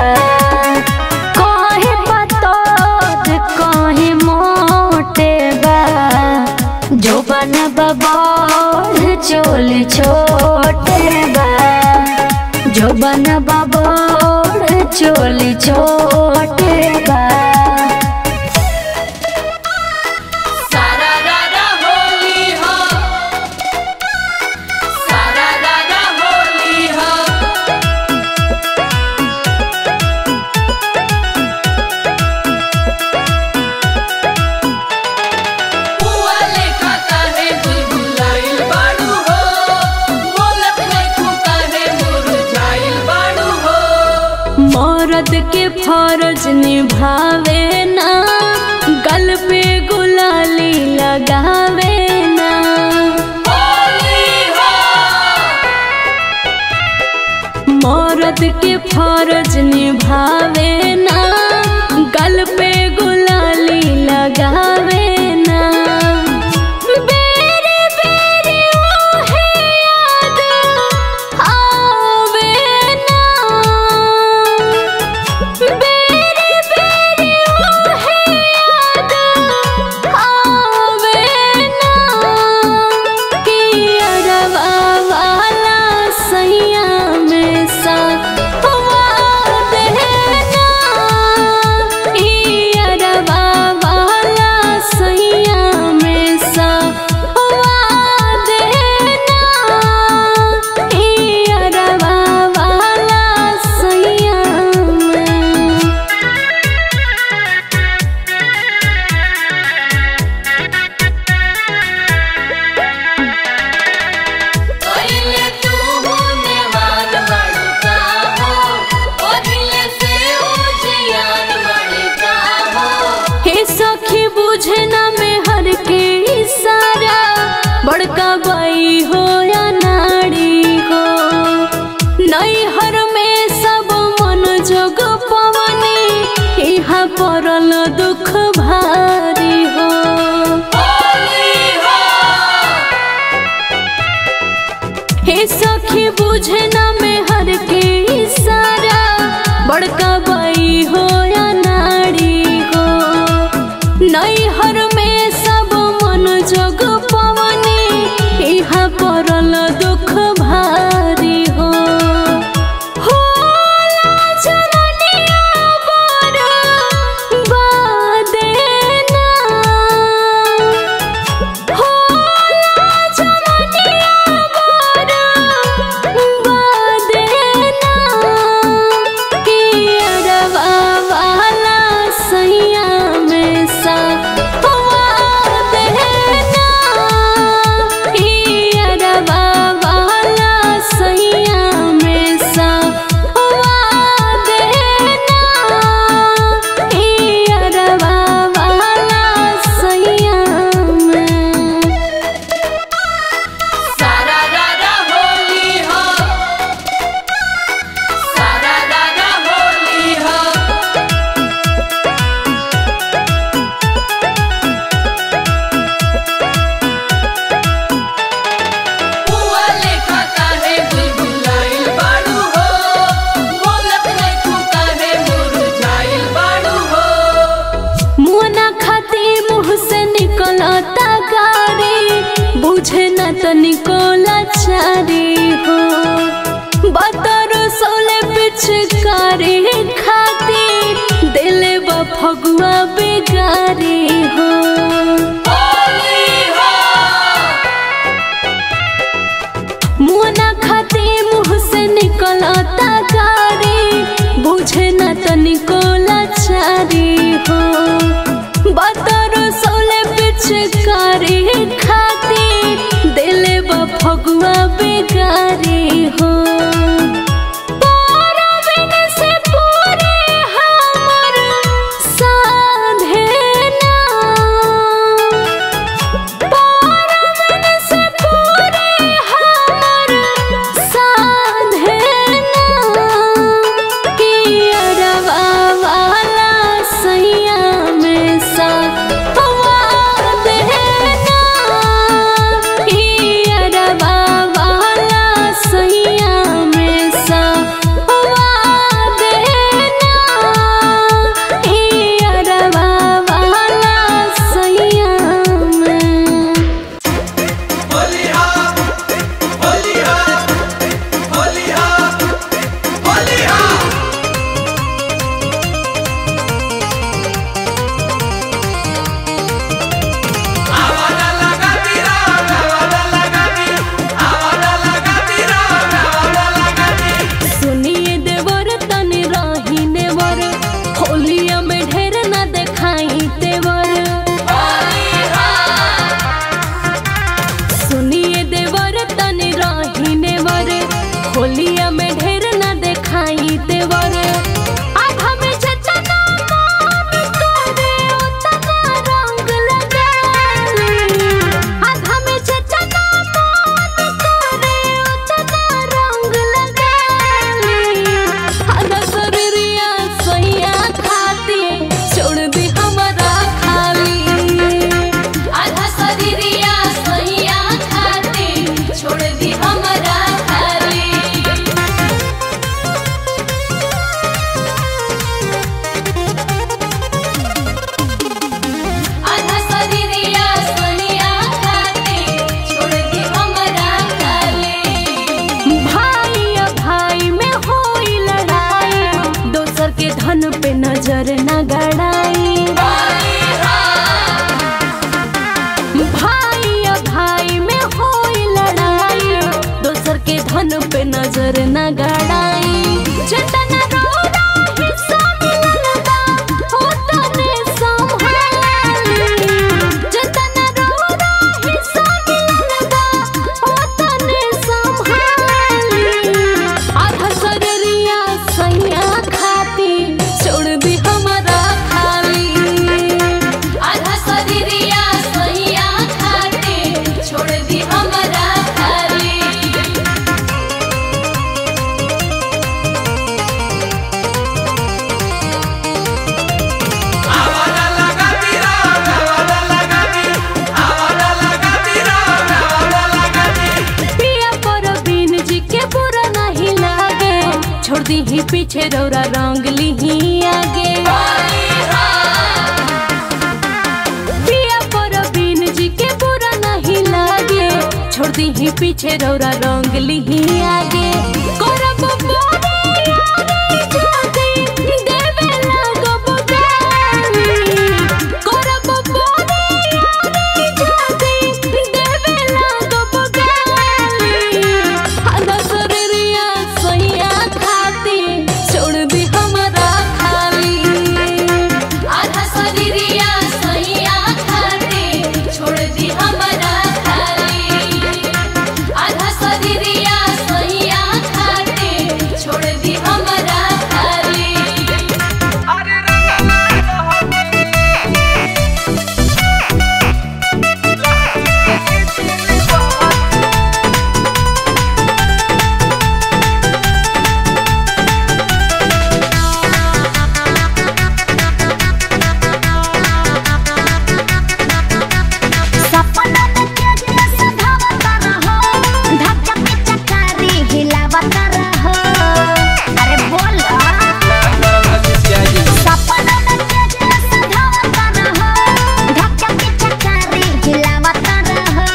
कहीं पतोद कहीं मोटे बा बन बबोर चोली छोटे बा, जो बन बबोर चोली छोटे बा। मर्द के फर्ज निभावे ना, गल पे गुलाली लगावे ना। मर्द के फर्ज निभावे ना, गल पे गुलाली लगावे ना। बेरे बेरे ओहे याद आवे ना, बेरे बेरे ओहे याद आवे ना। कि अरवा वाला सैया में सा बड़का बाई हो या नाड़ी हो, नैहर में सब मन जोग पवनी, यहाँ पड़ल दुख भारी हो। हे सखी बुझे ना में हर के इशारा, बड़का बाई हो या नाड़ी हो, नैहर में सब मन जोग पड़ल दुख भारी हो। होला जननिया बर्बादे ना, होला जननिया बर्बादे ना। कि नजर न गड़ाई जतना रोड़ा हिस्सा मिलल बा ओतने संभाली जतना रोड़ा हिस्सा मिलल बा ओतने संभाली आधा शरीरिया सैया खाती छोड़ दी हमारा खाली आधा शरीरिया सैया खाती छोड़ दी हमारा खाली पिया पर बीन जी के बुरा नहीं लागे छोड़ दी ही पीछे रौरा रंग ली ही आगे पिया पर बीन जी के बुरा नहीं लागे छोड़ दी ही पीछे रौरा रंग ली ही आगे करब बोरे यारे जाती देवे लागब गाली करब बोरे यारे जाती देवे लागब गाली आधा शरीरिया सैया खाती छोड़ दी हमारा खाली आधा शरीरिया सैया खाती छोड़ दी हमारा खाली आधा शरीरिया सैया खाती छोड़ दी हमारा खाली सपना में के सधावत रहो धक्का पे चकारी हिलावत रहो अरे बोल सपना में के सधावत रहो धक्का पे चकारी हिलावत रहो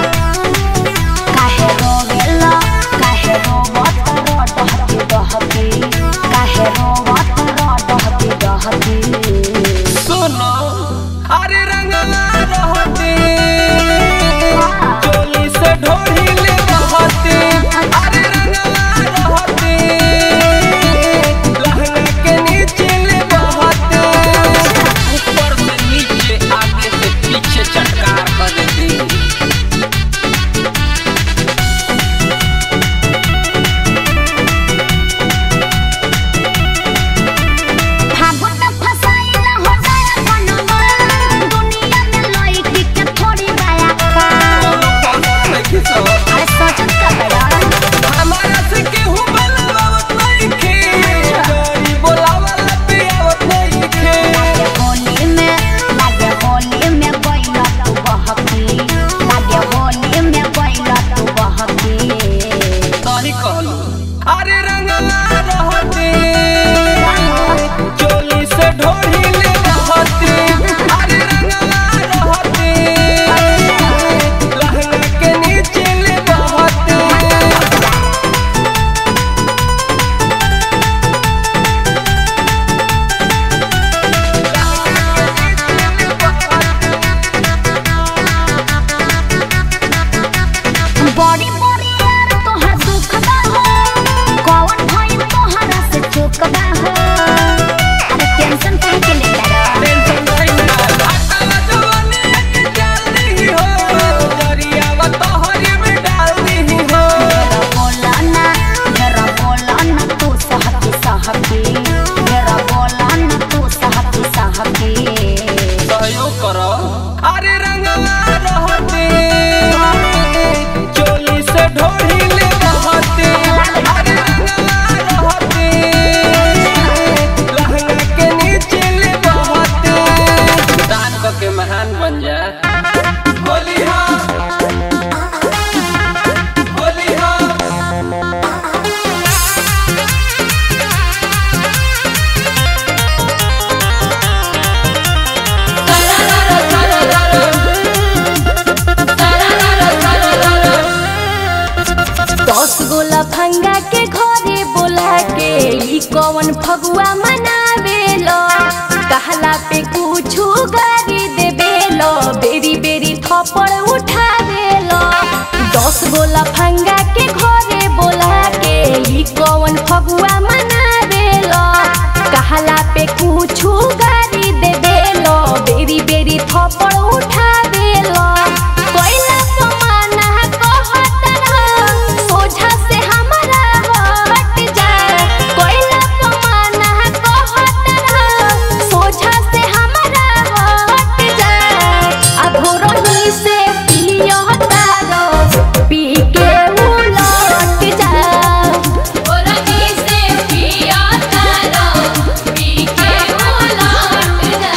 काहे रोवेला काहे रोवत रो डहकी डहकी काहे रोवत रो डहकी डहकी सुनो अरे रंगला रहते चोली से ढोली ले रहते अरे रंगला रहते लहंगा के नीचे ले बहते ऊपर से नीचे आगे से पीछे चटकार कर देती फागुन में फसाइला हो गया मनवा दुनिया में लड़की के थोड़ी दया का अरे सोचत का बड़ा हमारा से केहू बोलावत नहीं खे कोई बोलावला पियावत नहीं खे लागे होली में गइला तू बहकी लागे होली में गइला तू बहकी सही कहलू अरे रंगला रहते चोली से ढोली ले रहते अरे रंगला रहते लहंगा के नीचे ले बहते बड़ी बड़ी यार तोहर दुख बा हो कौन भाई तोहरा से चुक बा हो अरे टेंशन काहे के ले रहा टेंशन नहीं ना हटावा जवानी के डाल दी हो दरियावा तोहरी में डाल दी हो बोला ना तू सहकी सहकी मेरा बोला ना तू सहकी सहकी सहयोग करो अरे रंगला रहते चोली से ढोली ले रहते अरे रंगला रहते लहंगा के नीचे ले बहते दान के महान बन जा होली हो होली हो लफंगा के घरे बोला के ई कौन फगुआ मनावेलो कहला पे कुछ गारी देवेलो बेरी बेरी थप्पड़ उठावेलो 10 गो लफंगा के घरे बोला के फगुआ मनावेलो कहला पे कुछु गारी देवेलो बेरी बेरी थप्पड़ उठावेलो कोइला पमाना कहतरा सोझा से हमरा हट जा कोइला पमाना कहतरा सोझा से हमरा हट जा अधोरही से पियो तारो पी के उलट जा अधोरही से पियो तारो पी के उलट जा।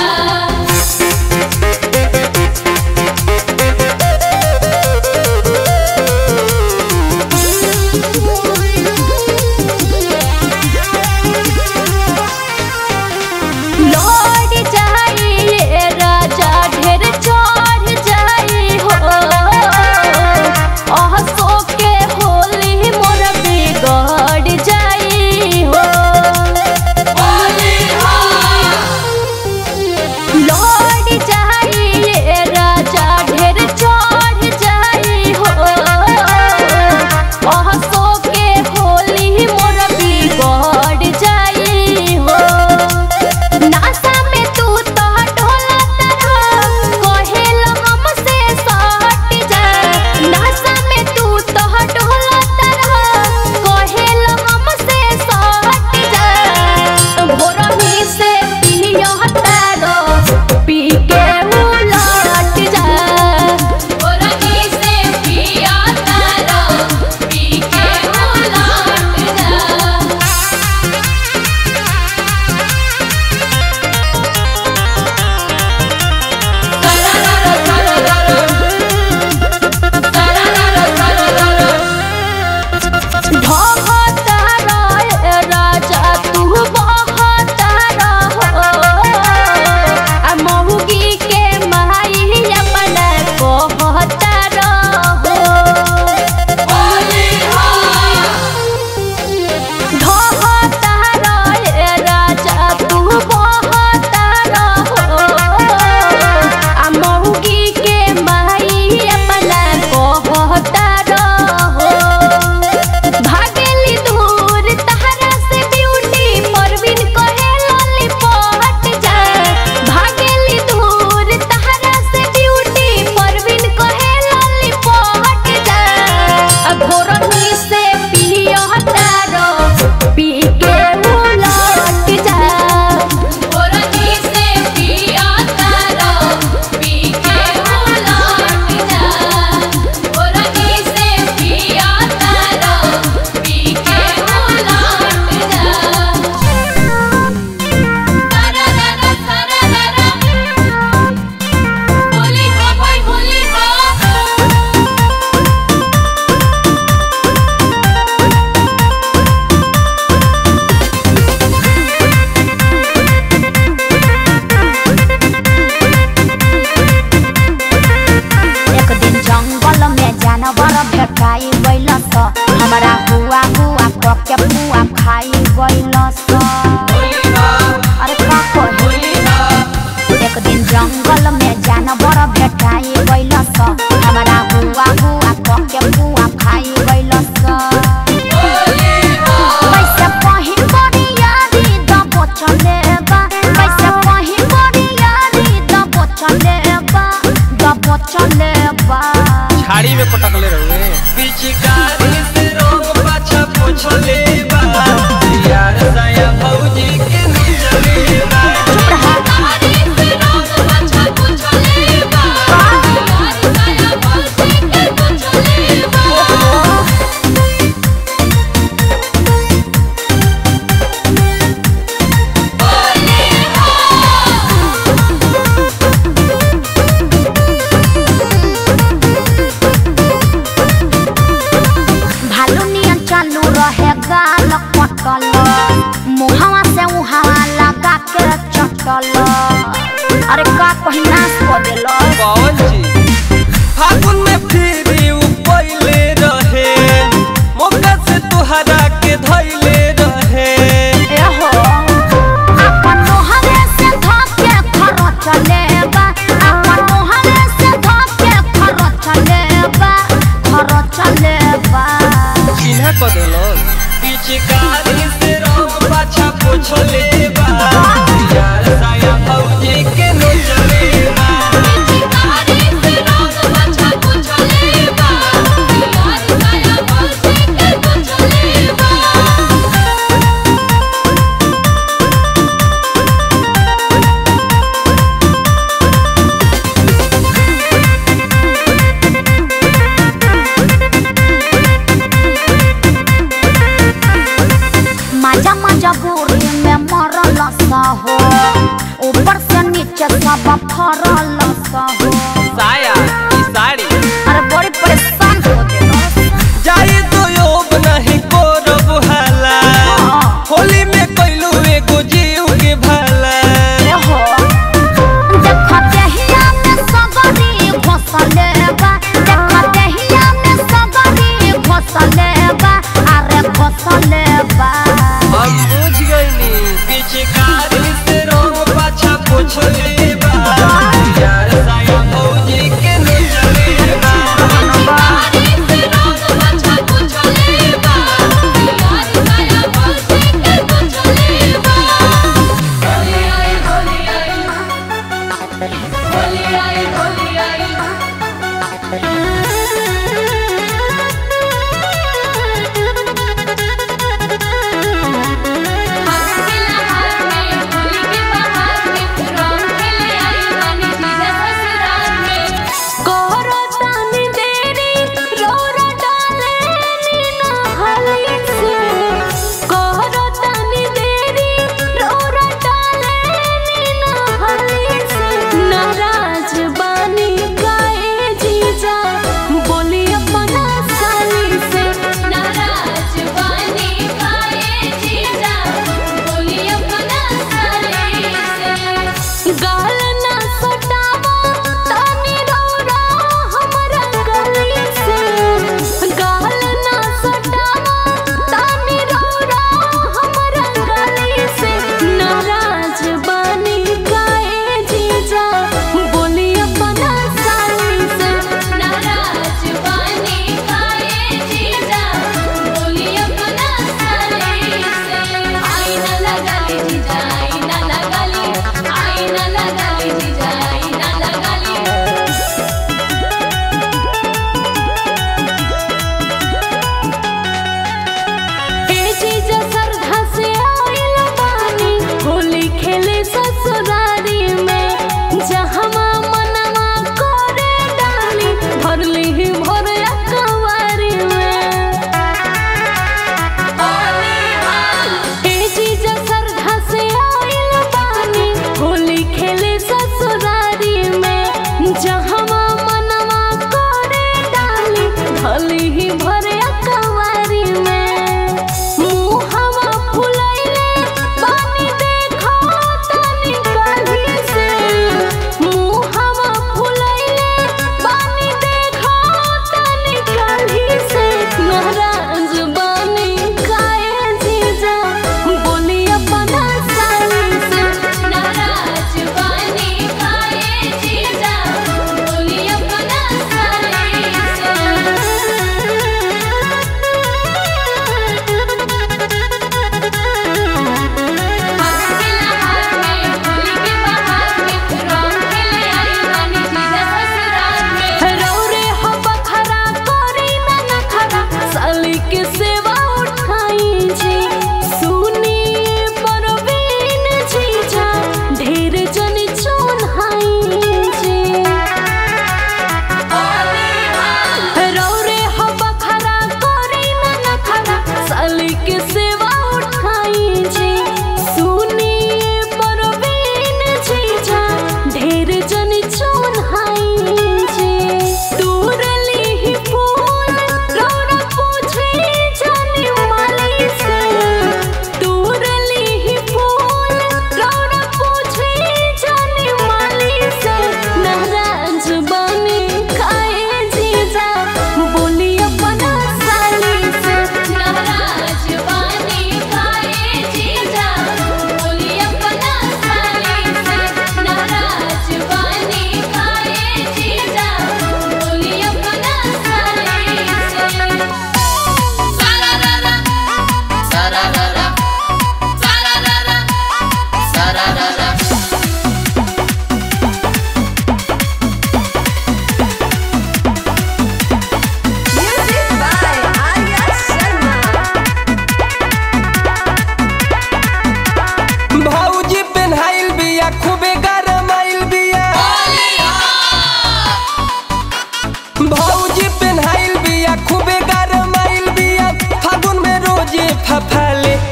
लौट जाइए राजा ढेर चढ़ जाई हो अहसो के होली मोर बिगड़ जाई हो लौट जाइए राजा ढेर चढ़ जाई हो अहसो के होली मोर बिगड़ जाई हो नासा में तू तो ढोला तरह कहेल हमसे सट जा नासा में तू तो ढोला तरह कहेल हमसे सट जा भोरही से पियो तारो पी के उलट जा भोरही से पियो तारो पी के उलट जा। राजा तू बहतारा हो आ महुगी के माई अपना कहतारा हो ढहतारा राजा तू बहतारा हो आ महुगी के माई अपना कहतारा हो भागेली दूर तहरा से ब्यूटी परवीन कहे लॉलीपॉप जा भागेली दूर तहरा से ब्यूटी परवीन कहे लॉलीपॉप जा अघोरही से पियो तारो पी के उलट जा अघोरही से पियो तारो पी के उलट जा अघोरही से पियो तारो पी के उलट जा। होली हो भाई होली हो एक दिन जंगल में जानवर भेटाई गइलस हमरा हुआ हुआ के पुआ खाई गइलस अरे का कही एक दिन जंगल में जानवर भेटाई गइलस हमरा हुआ हुआ के पुआ खाई गइलस कैसे कहीं बड़ी यारी दबो चले बा कैसे कहीं बड़ी यारी दबो चले बा झाड़ी में पटकले रहुए पिचकारी से रोग पाछा पोछले बा यार साया भौजी के निचले बा पिचकारी से रोग पाछा पोछले बा यार साया भौजी के पोछले बा। भालू नियन चालू रहे गाल कटल मुहावा से उहावा लगा के चटल अरे का कहीं नाश कर देलो कौन चीज फागुन में फिर उ पहिले रहे मौका से तुहरा के धइले रहे एहो अपन मोहरे से धके खरच लेबा अपन मोहरे से धके खरच लेबा चिन्ह को देलो पिचकारी से पोछले बा यार साया भौजी के नोचले बा पिचकारी से रंग बच्चा पोछले बा यार साया भौजी के नोचले बा मजा मजा बोरी में मरल सा हो ऊपर से नीचे सब फरल सा हो साया ई साड़ी अरे बड़ी परेशान हो गए जाई तो योब नहीं करब हाला होली में कइलू एगो जीव के भला हो देखते हिया में सगरी घोसले बा देखते हिया में सगरी घोसले बा अरे घोसले बा हम बुझ गइनी पिचकारी से रंग पाछा पोछले बा यार साया भौजी के नोचले बा पिचकारी से रंग बच्चा पोछले बा यार साया भौजी के नोचले बा होली आई होली आई होली आई होली आई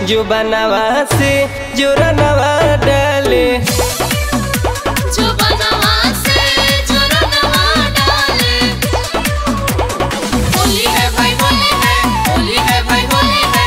जो बनावा से जोरनवा डाले जो बनवा से जोरनवा डाले। होली है भाई होली है, होली है भाई होली है।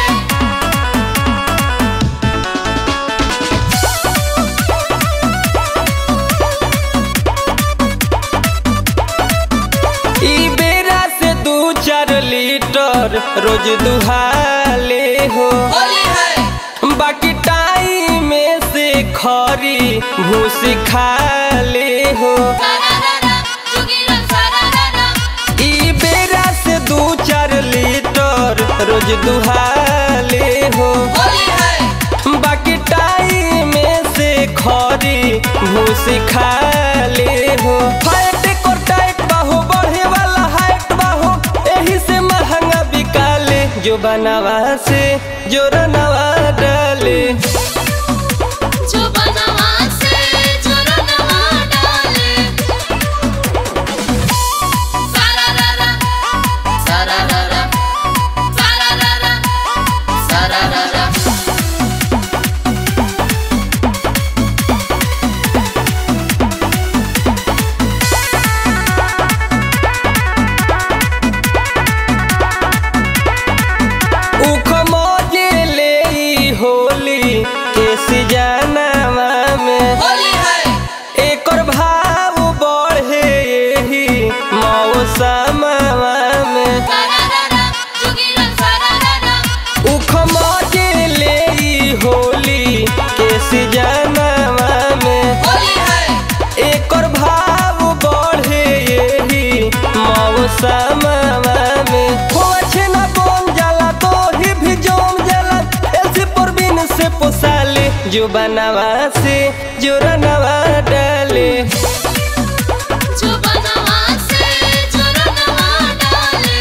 ई बेरा से 2-4 लीटर रोज दुहाले हो। होली है बाकी टाइम में से खरी भूसी खाले हो। सारारा जुगीरा सारारा। ई बेरा से 2-4 लीटर रोज दुहाले हो। होली है बाकी टाइम में से खरी भूसी खाले हो। फाइट को टाइट बाहो बढ़े वाला हाइट बाहो एही से महंगा बिकाले जो बनावा से जोरनवा डाले जो बनवा से जोरनवा डाले। सारारा सारारा सारारा सारारा। उख मौजे ले ई होली के सिजनवा में। होली है एकर भाव बढ़े यही मौसमवा में। सारारा जुगीरा सारारा। उख मौजे ले ई होली के सिजनवा में। होली है एकर भाव बढ़े यही मौसमवा में। होछे न बन जाला तो ही भी जम जाला ऐसे परबिन से पोसाले जो बनावा से जोरनवा डाले जो बनवा से जोरनवा डाले।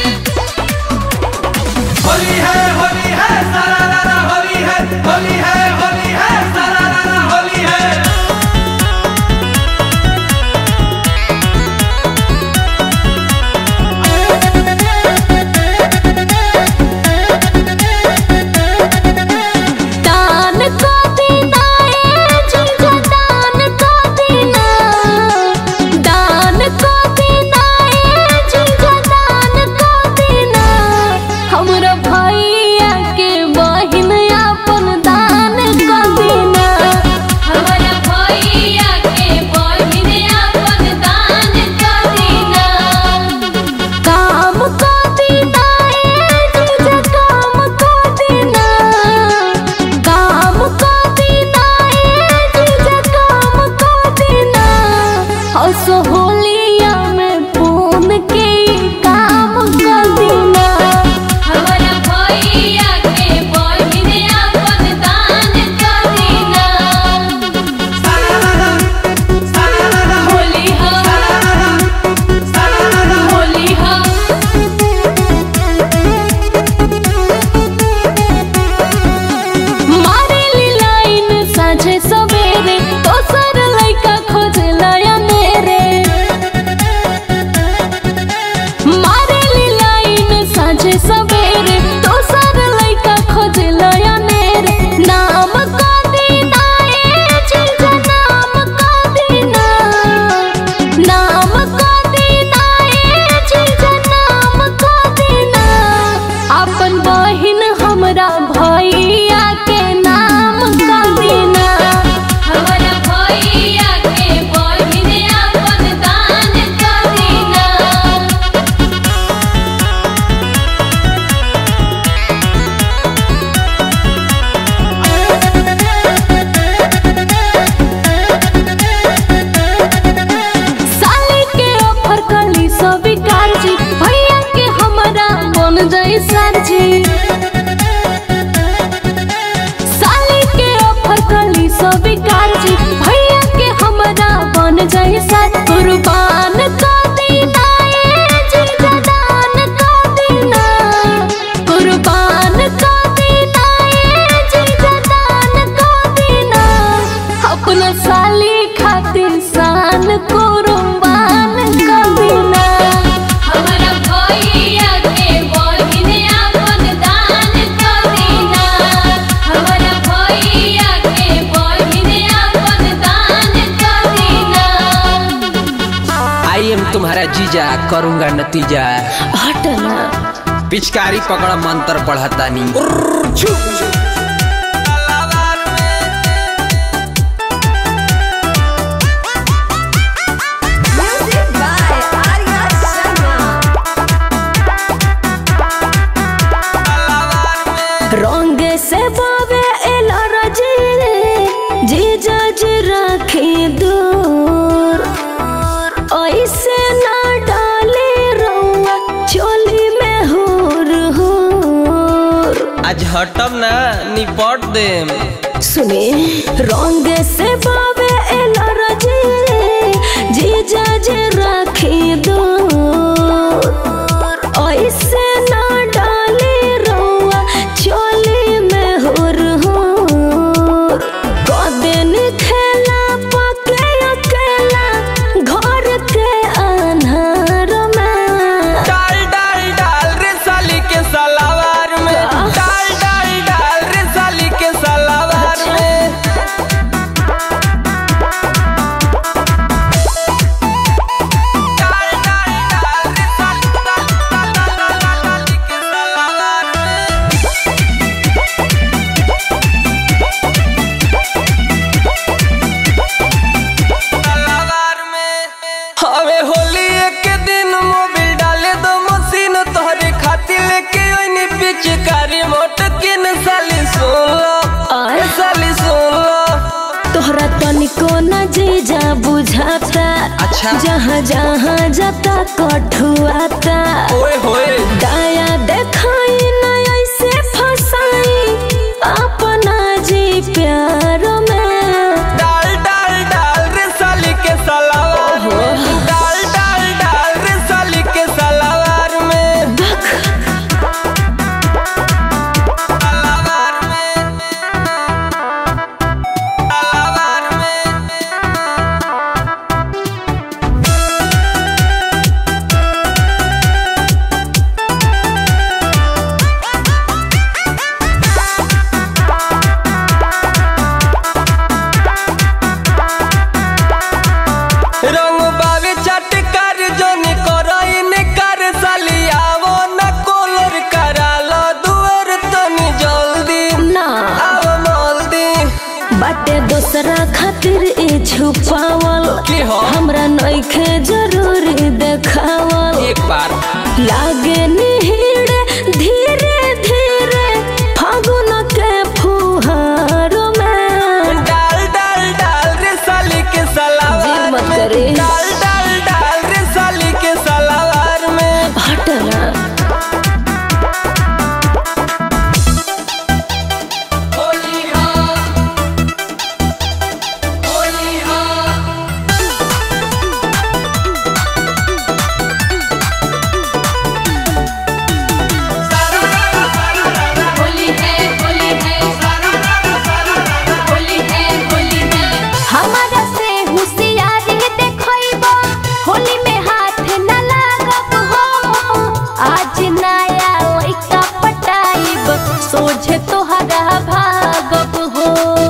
होली है सारारा होली है, होली है सारारा होली है। दान को दीना झुमका दान को दीना। दान को दीना झुमका दान को दीना। हमरा भैया के बहिन अपन दान को दीना। हमरा भैया के बहिन अपन दान को दीना। काम को दीना झुमका काम को दीना। काम को दीना झुमका काम को दीना। हंसो होलिया में पून के काम को दीना। हमरा भैया के बहिन अपन दान को दीना। होली हो होली हो। मारेली लाइन साझे सवेरे दोसर लइका खोजला या मेरे। मारेली लाइन साझे सवेरे दोसर लइका खोजला या मेरे। नाम को दीना झुमका नाम को दीना। नाम को दीना झुमका नाम को दीना। अपन बहिन हमरा भैया के नाम को दीना। हमरा भैया के बहिन अपन दान को दीना। साली के ऑफर कली सब विकार जी भैया के हमरा बन जाई सर जी। साली के ऑफर कली सब विकार जी भैया के हमरा बन जाई सर। कुर्बान को दीना झुमका दान को दीना। कुर्बान को दीना झुमका दान को दीना। अपना साली खातिर शान कुर्बान को दीना। हमरा भैया के बहिन अपन दान जीजा करूंगा नतीजा। हटना पिचकारी पकड़ा मंत्र पढ़ता नी। रंग से बावे एलर्जी जीजा जी रखी दूर ऐसे ना डाले रउआ चोली में हुर हुर। आज हटम ना निपट देम। सुने रंग से बावे एलर्जी जीजा जी रखी दूर ऐसे ना डाले रउआ चोली में हुर हुर। कदेन खेला पके अकेला घर के अन्हार में। डाल डाल डाल रे साली के सलावार में। डाल डाल डाल रे साली के सलावार में। डाल डाल डाल रे साली के सलावार में। हमें होली एक दिन मोबिल डाले दो मशीन तोहरे खातिर लेके ओइनी पिचकारी मोटकिन साली सुन लो साली सुन लो। तोहरा तनिको न जीजा बुझाता अच्छा। जहाँ जहाँ जाता कठुआता। ओए होए दाया देखाई न ऐसे फसाई अपना जी प्यार में। डाल डाल डाल रे साली के सलावार में। डाल डाल डाल रे साली के सलावार में। सलावार में। सलावार में। रंग बावे चटकार जोनी करइन कर साली आवो न कोलर करालो दुआर तनी जल्दी ना आवो मल्दी। बाटे दोसरा खातिर ई छुपावल की हो? हमरा नइखे जरूरी देखावल। एक बार लागे निहिड़े धीरे धीरे फागुन के फुहार में। डाल डाल डाल रे साली के सलावार जिद मत में। करे। डाल डाल डाल रे साली के सलावार में। हटना होली हो होली हो। होली है होली है होली है होली है। हमारा से होशियारी देखइबो होली में हाथ न लागब हो। आज नया लइका पटाइब सोझे तोहरा भागब हो।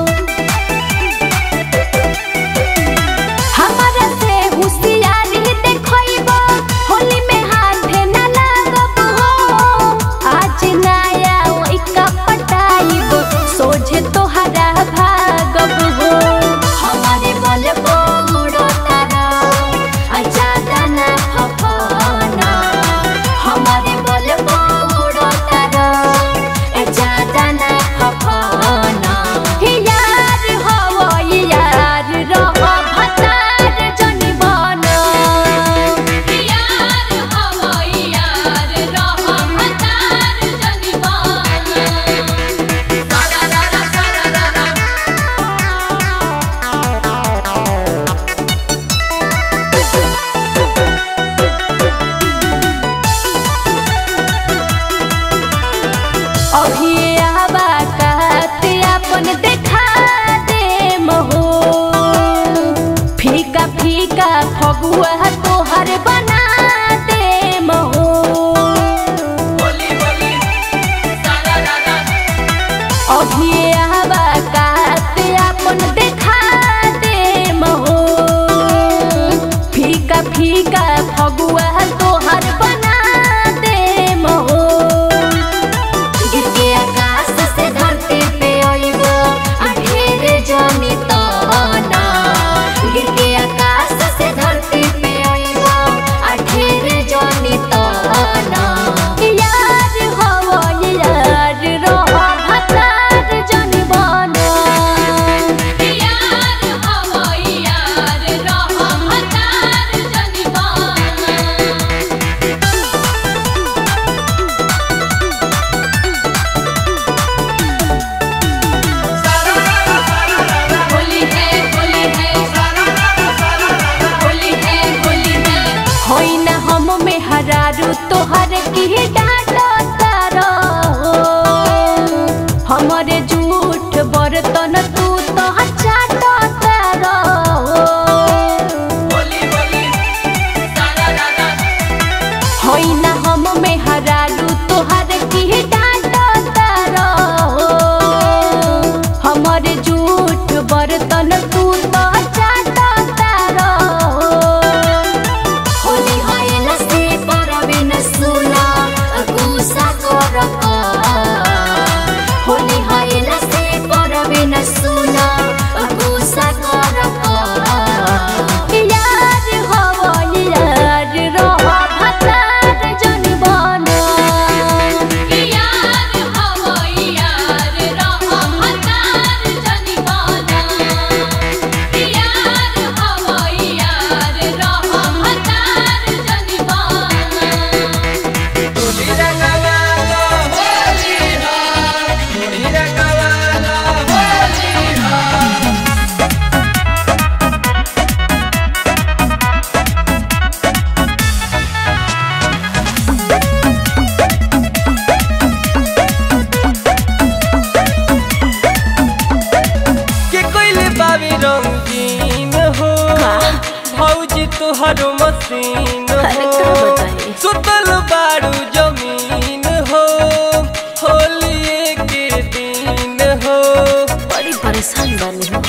हमारा से होशियारी देखइबो होली में हाथ न लागब हो। आज नया लइका पटाइब सोझे तोहरा भागब हो। हमारे बल बोड़ो तारा अचादा ना फफाना। हमारे बल बोड़ो तारा अचादा ना फफाना। यार हो यार रहो भतार जनी बना। यार हो यार रहो भतार जनी बना। अभी आबा कहत अपन देखा दे महो। फीका फीका फगुआ तोहर बना दे महो। अभी आबा कहत अपन देखा दे महो। फीका फीका फगुआ कर होली हैला से करबे न सुना गुस्सा कर यार हो यार रह भतार जन बना यार हो यार रह भतार जन बना यार हो यार रह भतार जन बना होली रंगवाला होली हा होली रंगवाला होली हा के कोइले बाबी रंगीन हो भौजी तुहरो मसीन अरे हो का बताई? सुतल बारू जमीन हो होली के दिन हो बड़ी परेशान बानी हो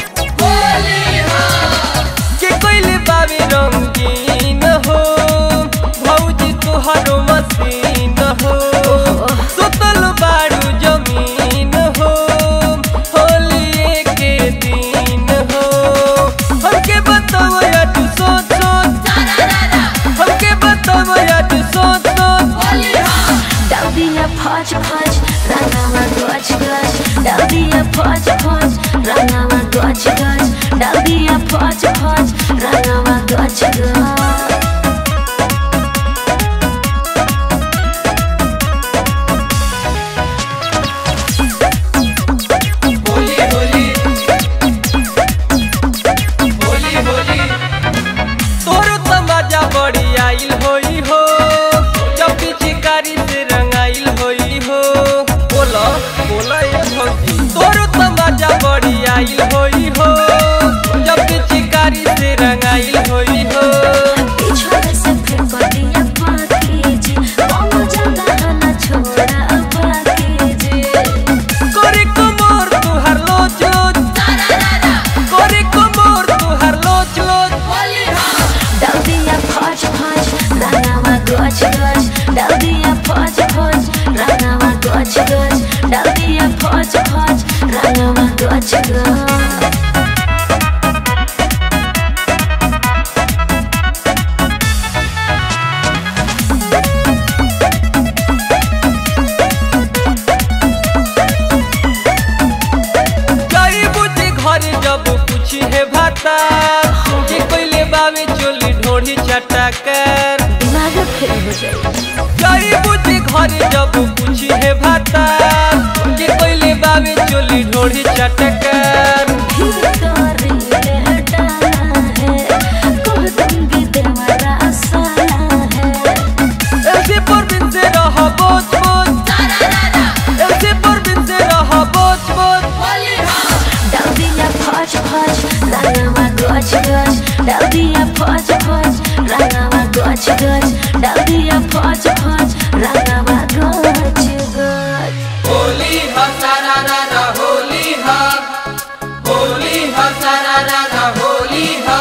के कोइले बाबी रंगीन हो भौजी तुहरो मसीन हो सुतल बारू जमीन हो होली के दिन हो हमके बताओ या तू सोच सोच हमके बताओ या तू सोच सोच डाल दिया फौज फौज रंगावा गच गच डाल दिया फौज फौज रंगावा गच गच डाल दिया फौज फौज रंगावा गच गच होली होली होली होली तोरो तमाजा बड़ी आइल होई हो जब पिचकारी से रंगाइल होई हो बोला बोला ये भौजी तोरो तमाजा बड़ी आइल होई हो जब पिचकारी से रंगाइल होई हो पिछड़ से फिर कर दिया बाकी जी कौन जगह न छोड़ा बाकी जी करे कमर तुहार लोच लोच करे कमर तुहार लोच लोच डाल दिया फौज फौज रंगावा गच गच डाल दिया फौज फौज रंगावा गच गच डाल दिया फौज फौज रंगावा गच गच जाई बुझी घर जब पूछी है भाता के कोइले बावे चोली ढोढ़ी चटाकर दिमाग फेल हो जाए जाई बुझी घर जब पूछी है भाता के कोइले बावे चोली ढोढ़ी चटाकर भीतर ये हटाना है कह दूंगी देवरा साला है ऐसे पर बिन से रहा बोझ बोझ ऐसे पर बिन से रहा बोझ बोझ डाल दिया फौज फौज रंगावा गच गच डाल दिया फौज फौज रंगावा गच गच डाल दिया फौज फौज रंगावा गच गच होली हा सारा रा होली हा होली हा सारा रा होली हा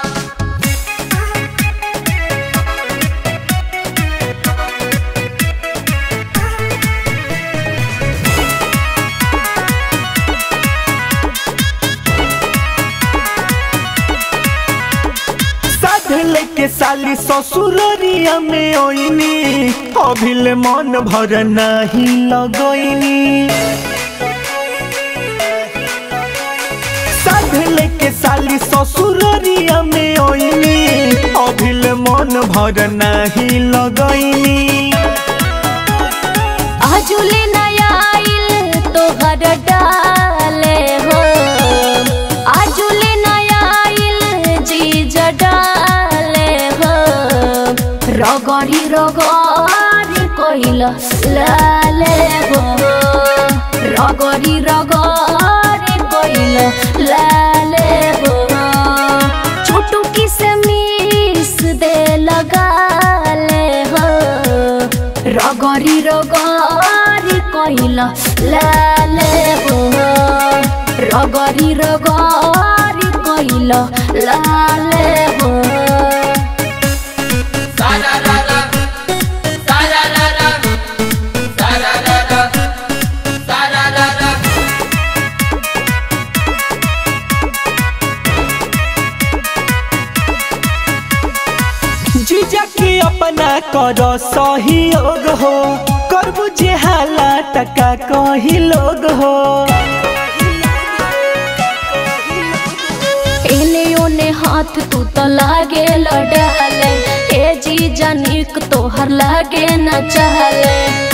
साधले के साली ससुररिया में ओइनी अभिले मन भर नहीं लगोइनी साधले के साली ससुररिया में ओइनी अभिले मन भर नहीं लगोइनी आजुले नया आइल तोहर डाले हो आजुले नया आइल जीज डाले हो रगड़ी रगड़ी कोइल लाले हो रगड़ी रगड़ी कोइल लाले हो छोटू किस मिस दे लगा ले हो रगड़ी रगड़ी कोइल लाले हो रगड़ी रगड़ी कोइल लाले हो सारा रा सारा रा सारा रा कर सहयोग हो करबू जे हाला टका कही लोग हो एने ओने हाथ तू तो लागे लडाले ए जी जानिक तोहर लागे न चहले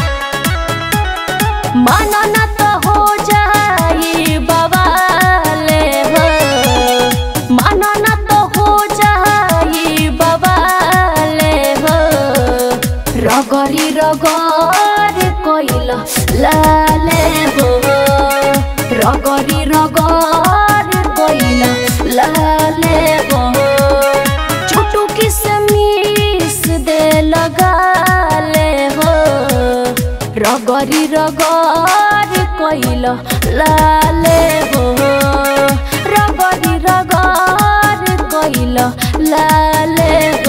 माना ना तो हो जाई बवाले हो माना ना तो हो जाई बवाले हो रगरी रगर कोइल लाले हो रगरी रगर कोइल लाले हो छोटू किसमिस दे लगाले हो रगरी रगर कोइल लाले हो रगरी रगर कोइल लाले हो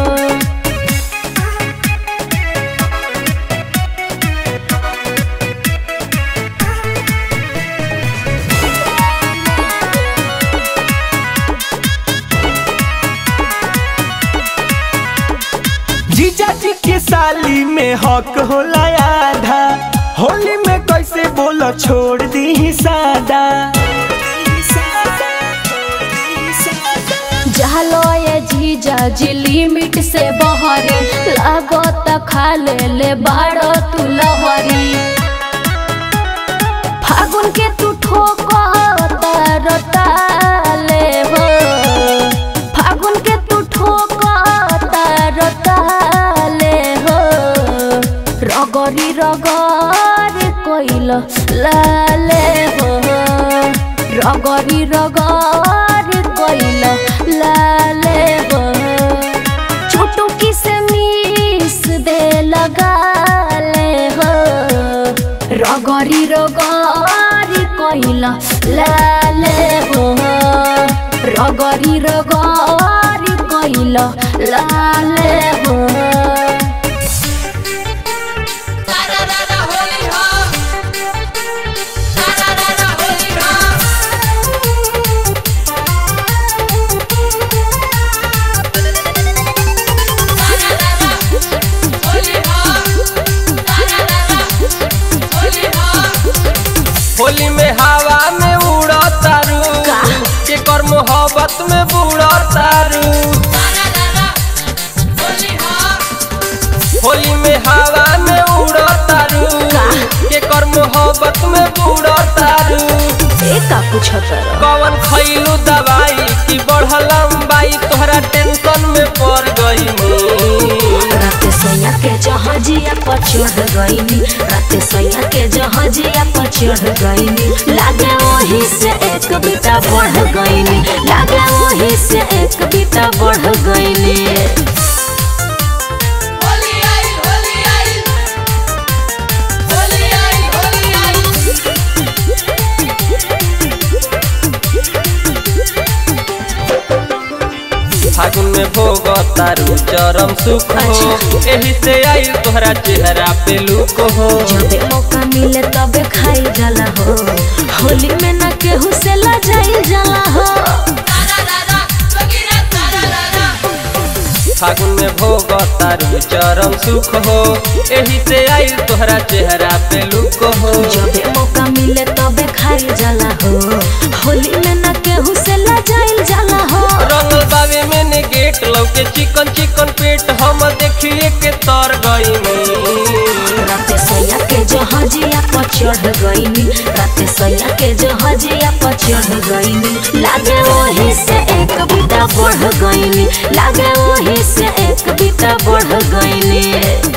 जीजा जी के साली में हक होला आधा होली में कैसे बोलो छोड़ दी सादा जालो ये जीजा जी लिमिट से बहरी लागो त खा ले बाड़ो तू लहरी फागुन के तू ठोको ताले हो फागुन के तू ठोको ताले हो रगरी रगर कोइल लाले हो रगरी रगर कोइल लाले हो छोटू किसमिस दे लगाले हो रगरी रगर कोइल लाले हो रगरी रगर कोइल लाले हो होली में हवा में उड़ा तारू के कर मोहब्बत में बूढ़ा तारू होली में हवा में उड़ा तारू के कर मोहब्बत में बूढ़ा तारू का कुछ कौन खैलू दवाई की बढ़ लंबाई तोहरा टेंशन में पड़ गई रात सैया के जहाजिया पर चढ़ गईनी रात सैया के जहाजिया पर चढ़ गईनी लागे वही से एक बीता बढ़ गईनी लागे वही से एक बीता बढ़ गईनी फागुन में भोग तारू चरम सुख हो एही से आई तोहरा चेहरा पे लुक हो जबे मौका मिले तबे खाई जाला हो होली में न केहू से लजाई जाला हो फागुन में भोग तारू चरम सुख हो एही से आई तोहरा चेहरा पे लुक हो जबे मौका मिले तबे खाई जाला हो होली में न केहू से लजाई जाला हो रंगल बावे में ने गेट लौके चिकन चिकन पेट हम देखिए के तर गईनी रात सैया के जहाजिया पर चढ़ गईनी रात सैया के जहाजिया पर चढ़ गईनी लागे वही से एक बीता बढ़ गईनी लागे वही से एक बीता बढ़ गईनी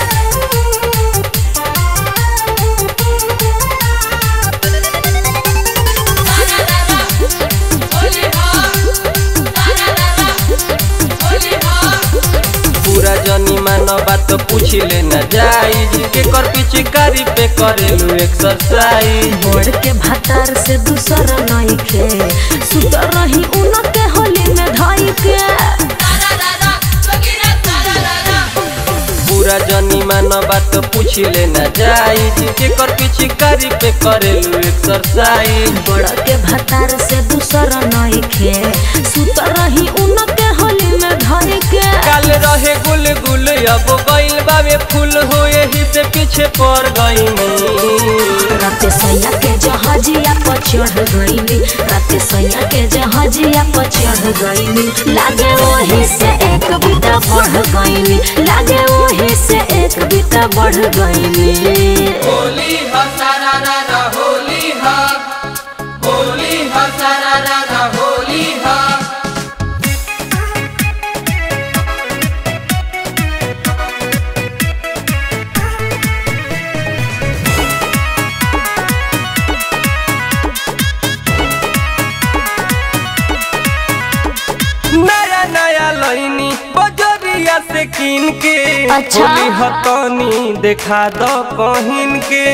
पूरा जनी मानो बात पूछ ले न जाई के कर पिचकारी पे करेलू एक्सरसाइज बोर्ड के भातार से दूसरा नहीं खे सुत रही उनके होली में ढाई के पूरा जनी मानो बात पूछ ले न जाई के कर पिचकारी पे करेलू एक्सरसाइज बोर्ड के भातार से दूसरा नहीं खे सुत रही उनके होली में धर के। काल रहे गुल गुल अब गइल बावे फूल हो यही से पीछे पड़ गईनी। राते सैया के जहाजिया पर चढ़ गईनी, राते सैया के जहाजिया पर चढ़ गईनी। लागे वही से एक बीता बढ़ गईनी, लागे वही से एक बीता बढ़ गईनी। होली हो सारा रारा होली हो, होली हो सारा रारा होली हो। नया नया लईनी बजरिया से किन के। अच्छा। होली हतनी देखा दो पहिन के।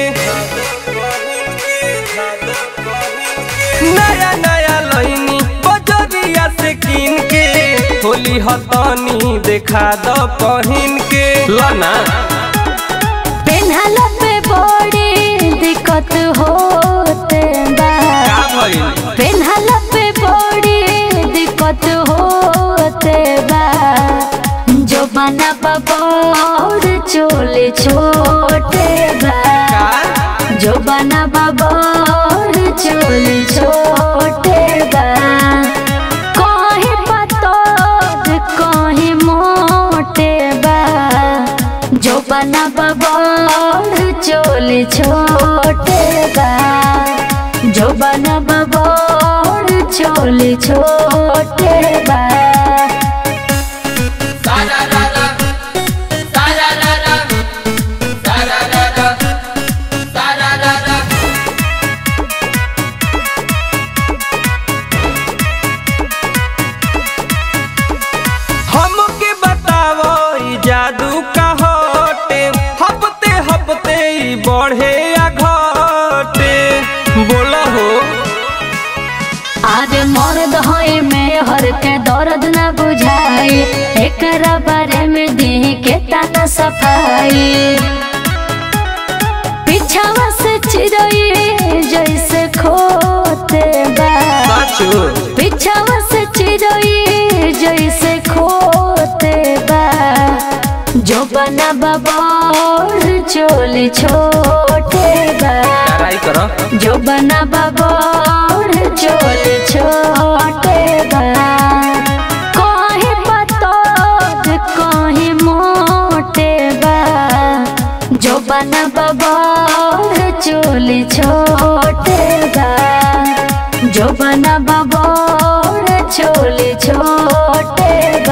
नया नया लईनी बजरिया से किन के। होली हतनी देखा दो पहिन के। लना पेन्हला पे बड़ी दिक्कत होते बा, का भइल? पेन्हला पे बड़ी दिक्कत होते बा। जो बना बड़ चोले छोटे बा, जो बना बड़ चोले छोटे बा। कहीं पतोद कहीं मोटे बा, जो बना बड़ चोले छोटे बा, जो बना बड़ चोले छोटे बा। सारा रारा सारा रारा सारा रारा सारा रारा। हमके बताओ ई जादू का होटे। हफ्ते हफ्ते ई बढ़े या घटे। बोलो हो आज मर्द होए में हर के दर्द न बुझाई, एकरा बारे में दी के ताना सफाई। पीछावा से चिरई जैसे खोते बा, साचू। पीछावा से चिरई जैसे खोते बा। जो बना बड़ चोली छोटे बा, ट्राई करो। जो बना बड़ चोली छोटे बा। कहीं पतोद कहीं मोटे बा, जो बना बड़ चोली छोटे बा, जो बना बड़ चोली छोटे बा।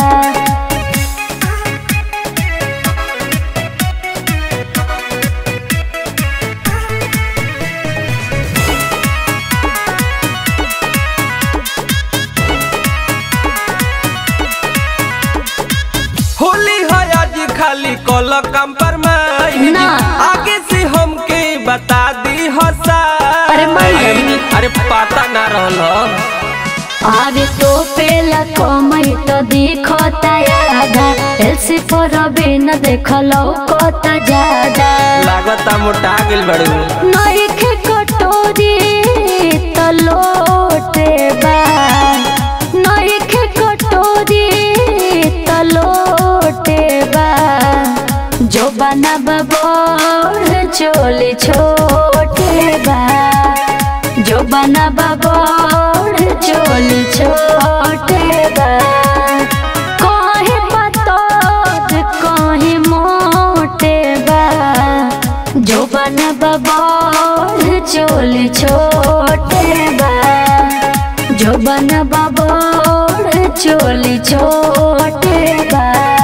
होली है आज खाली कल कंप्रोमाइज। ना। आगे से हमके बता दी हसा। अरे माई। अरे पता ना रहल हो। आगे तो पेला कमाई तो दिखता यादा, एलसी पर भी न देखलो कोता ज्यादा। लागता मोटा गेल बड़ू। नई के कटोरी तो लोटे बा, नई के कटोरी तो लोटे बा। जो बना बड़ चोली छोटे बा, जो बना बड़ चोली छोटे बा। कहीं पतोद कहीं मोटे बा, जो बना बड़ चोली छोटे बा, जो बना बड़ चोली छोटे बा।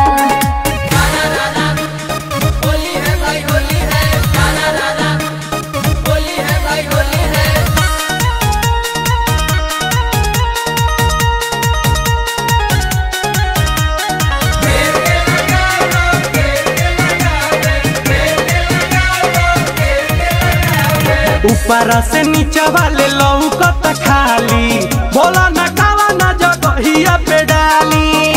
होली है भाई होली है सारा रारा होली है भाई होली है। ऊपर से नीचे वाले लौकत खाली। बोला न कावा न जगहिया पे डाली।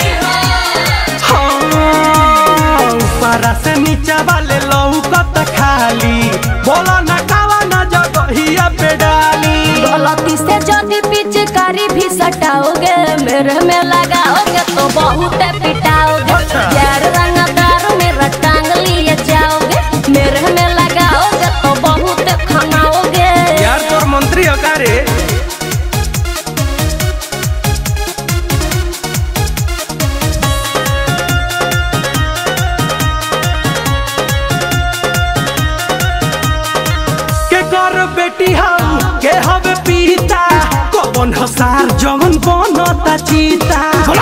हाँ, ऊपर से नीचे वाले लौकत खाली। बोला न कावा न जगहिया पे डाली। गलती से जदी पिचकारी भी सटाओगे, मेरे में लगाओगे तो बहुत पिटाओगे। यार रंगदार मेरा टांग लिए जाओगे, मेरे में लगाओगे तो बहुत खनाओगे। यार तोर मंत्री अकारे के कर बेटी हम के हवे पीता कौन हसार जवन बनता चीता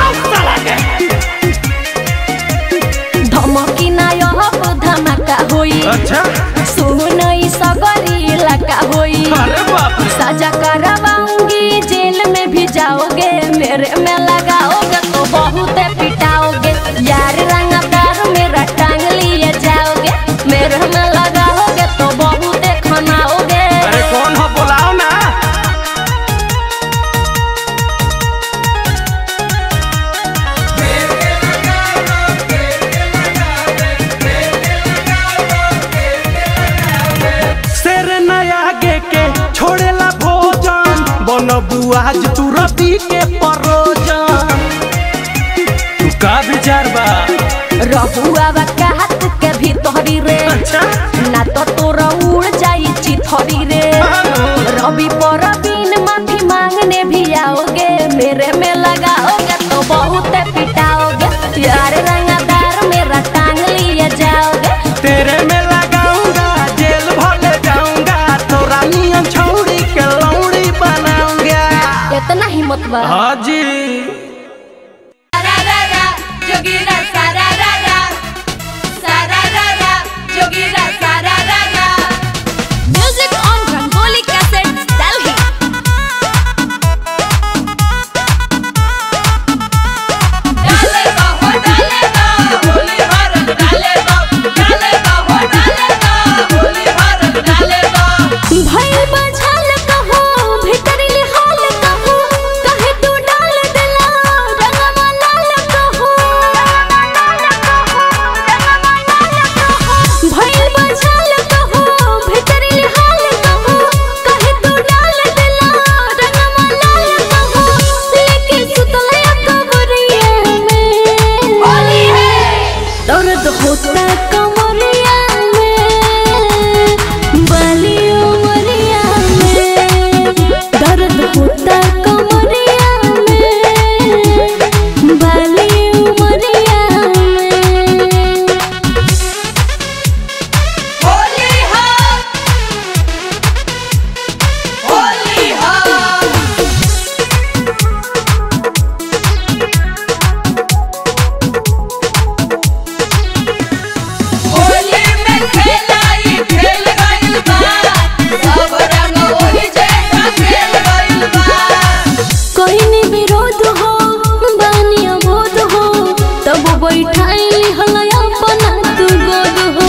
धमकी ना यह धमाका होई। अच्छा सुनई सगरी लगा होई। अरे बाप रे सजा करवाऊंगी, जेल में भी जाओगे, मेरे में लगाओगे तो बहुत पिटाओगे। यार रंगदार मेरा टांग लिए जाओगे, मेरे में लगाओगे तो बहुत खनाओगे। अरे कौन हो बुलाओ ना शेर नया आगे के छोड़ेला भोजन बनबू आज तू रवि के परोजन तू का विचार बा रहुआ हाथ के भीतरी रे, अच्छा ना तो तोरा उड़ जाई चिथरी रे। रवि पर बिन माफी मांगने भी आओगे, मेरे में लगाओगे तो बहुत पिटाओगे। यार रंगदार मेरा टांग लिए जाओगे, तेरे में लगाऊंगा जेल भर जाऊंगा तोरा नियम छौड़ी के लौड़ी बनाऊंगा। इतना हिम्मत बा। हाँ जी Music on Rangoli Cassettes, Delhi. भइल बझल कहो, भीतरी हाल कहो, कहे तू डाल देला रंगवा लाल कहो। भइल बझल कहो, भीतरी हाल कहो, कहे तू डाल देला रंगवा लाल कहो। लेके सुतले कमरिया में होली है, दर्द होता कमरिया में, बाली उमरिया में। दर्द होता कमरिया में, बाली उमरिया में। कोई नहीं विरोध हो, बानी अबोध हो, तब बैठाई हलया अपना तू गोद हो।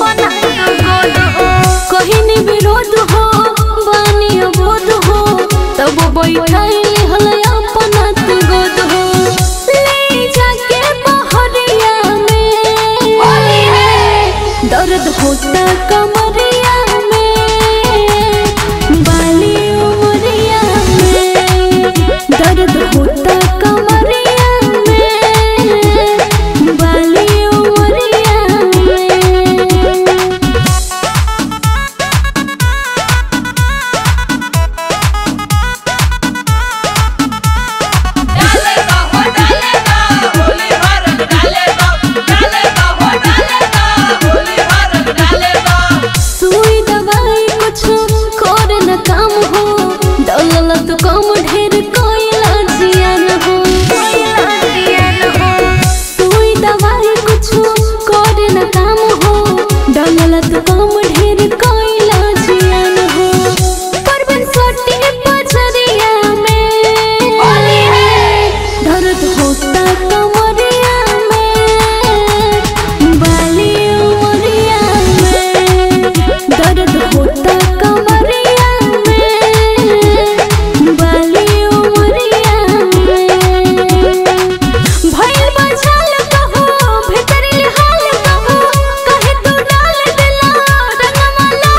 कोई नहीं विरोध हो, बानी अबोध हो, तब बैठाई हलया अपना तू गोद हो। ले जाके बहरिया में दर्द होता कमरिया में, बाली उमरिया में। दर्द होता कमरिया में, बाली उमरिया में। सुई दवाई कुछ कर न काम हो, दौलत कम ढेर कोइला जियान हो। सुई दवाई कुछ कर न काम हो, दौलत कम ढेर कोइला जियान हो। परवन सोटी पछरिया में दर्द होता कमरिया में, बाली उमरिया में। दर्द होता कमरिया में, बाली उमरिया में। भइल बझल कहो, भीतरी हाल कहो, कहे तू डाल देला रंगवा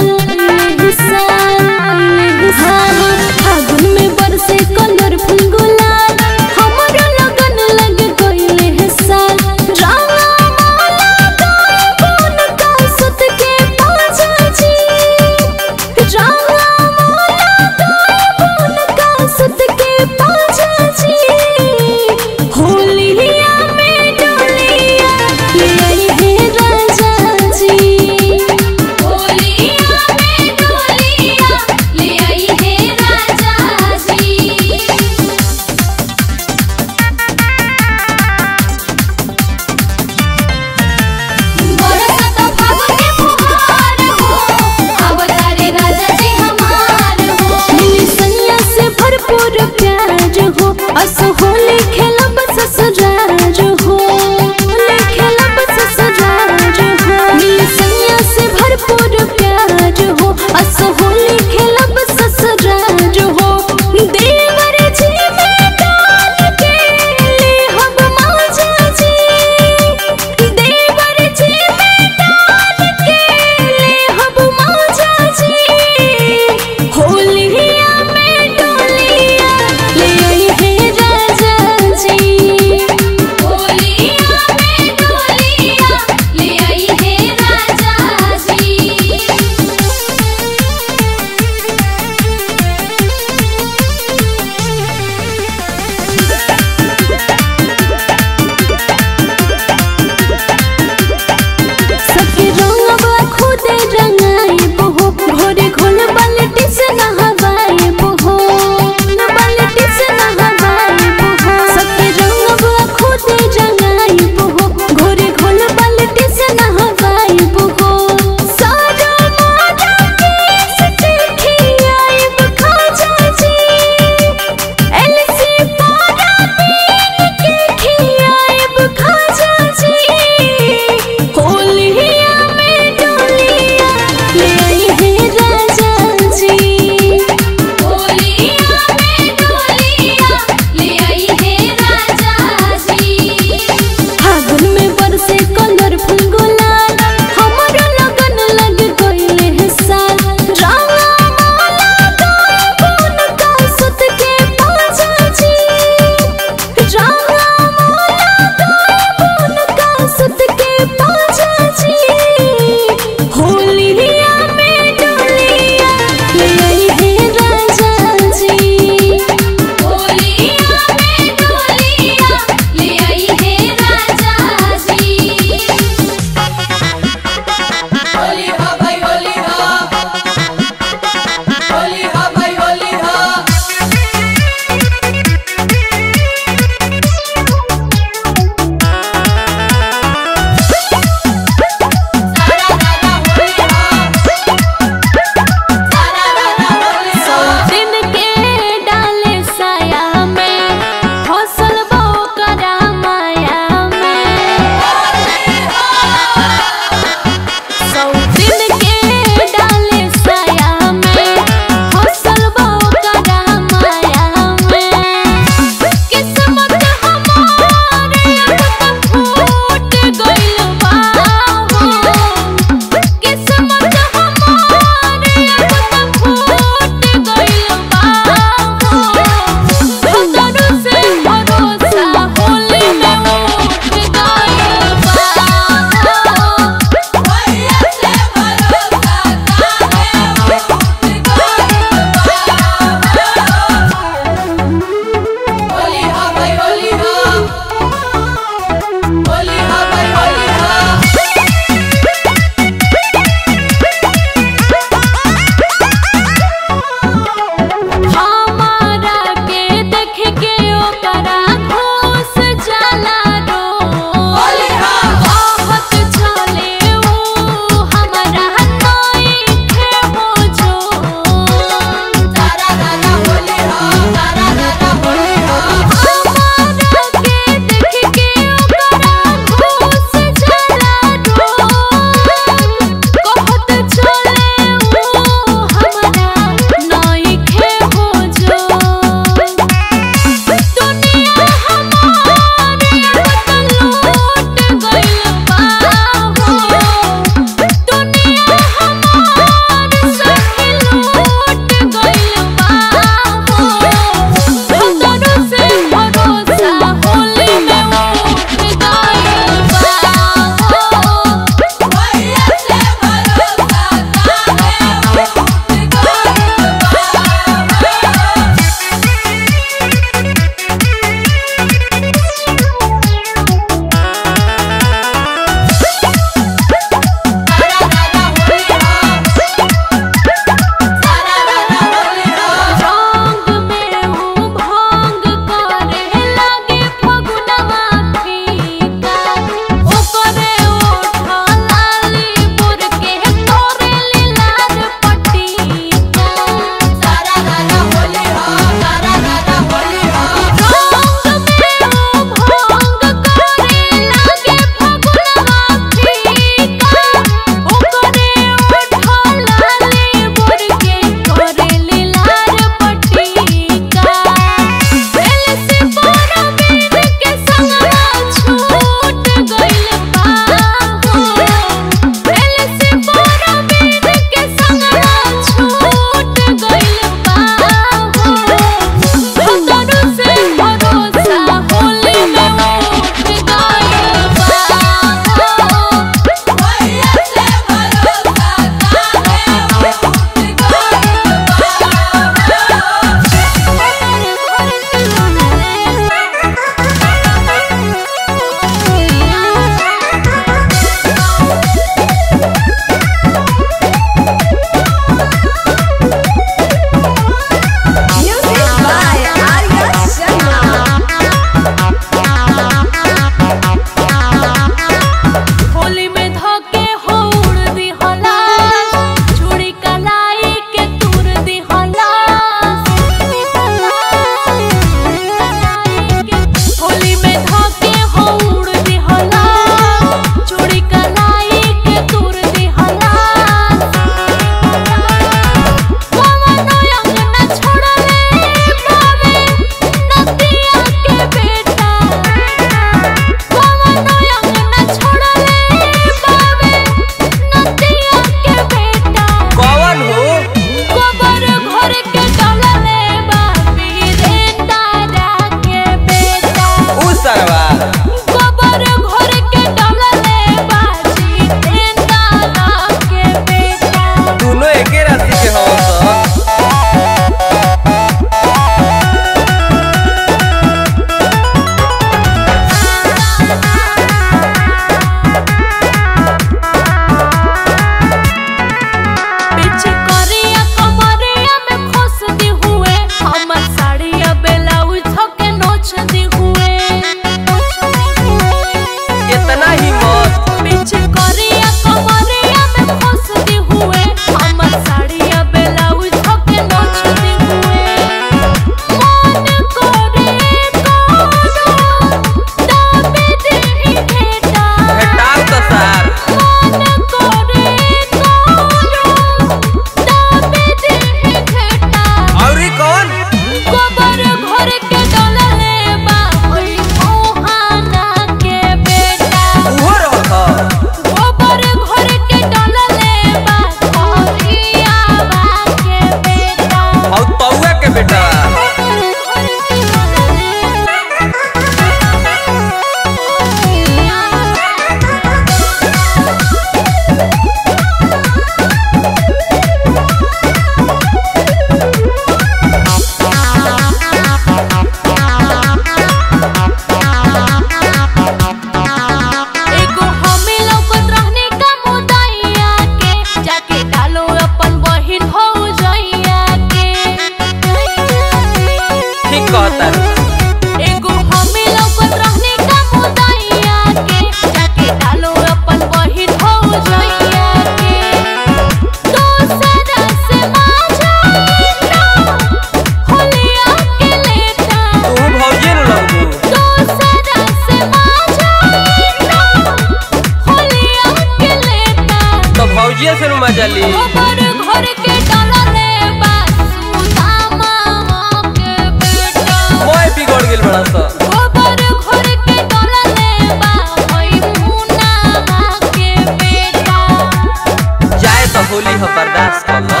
भौजिया से मजा ली। गोबर घर के डलले बा सुदामा के बेटा मोय बिगड़ गेल बड़ा सा। गोबर घर के डलले बा होई मुना के बेटा जाए तो होली हो बर्दाश्त कर लो।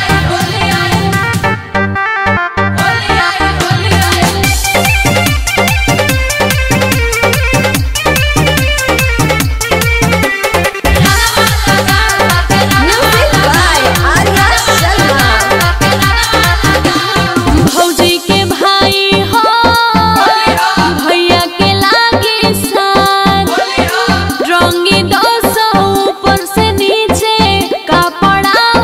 भौजी के भाई हो भैया के लागे साथ रंगी 200 ऊपर से नीचे कपड़ा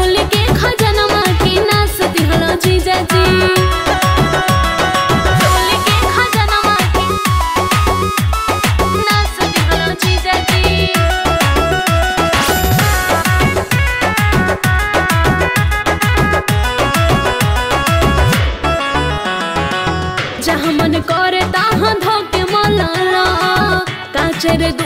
चोली के खजनमा के नास दिहलो जीजा जी चोली के खजनमा के नास दिहलो जीजा जी जहाँ मन करे तहाँ धोके मलाला काचेर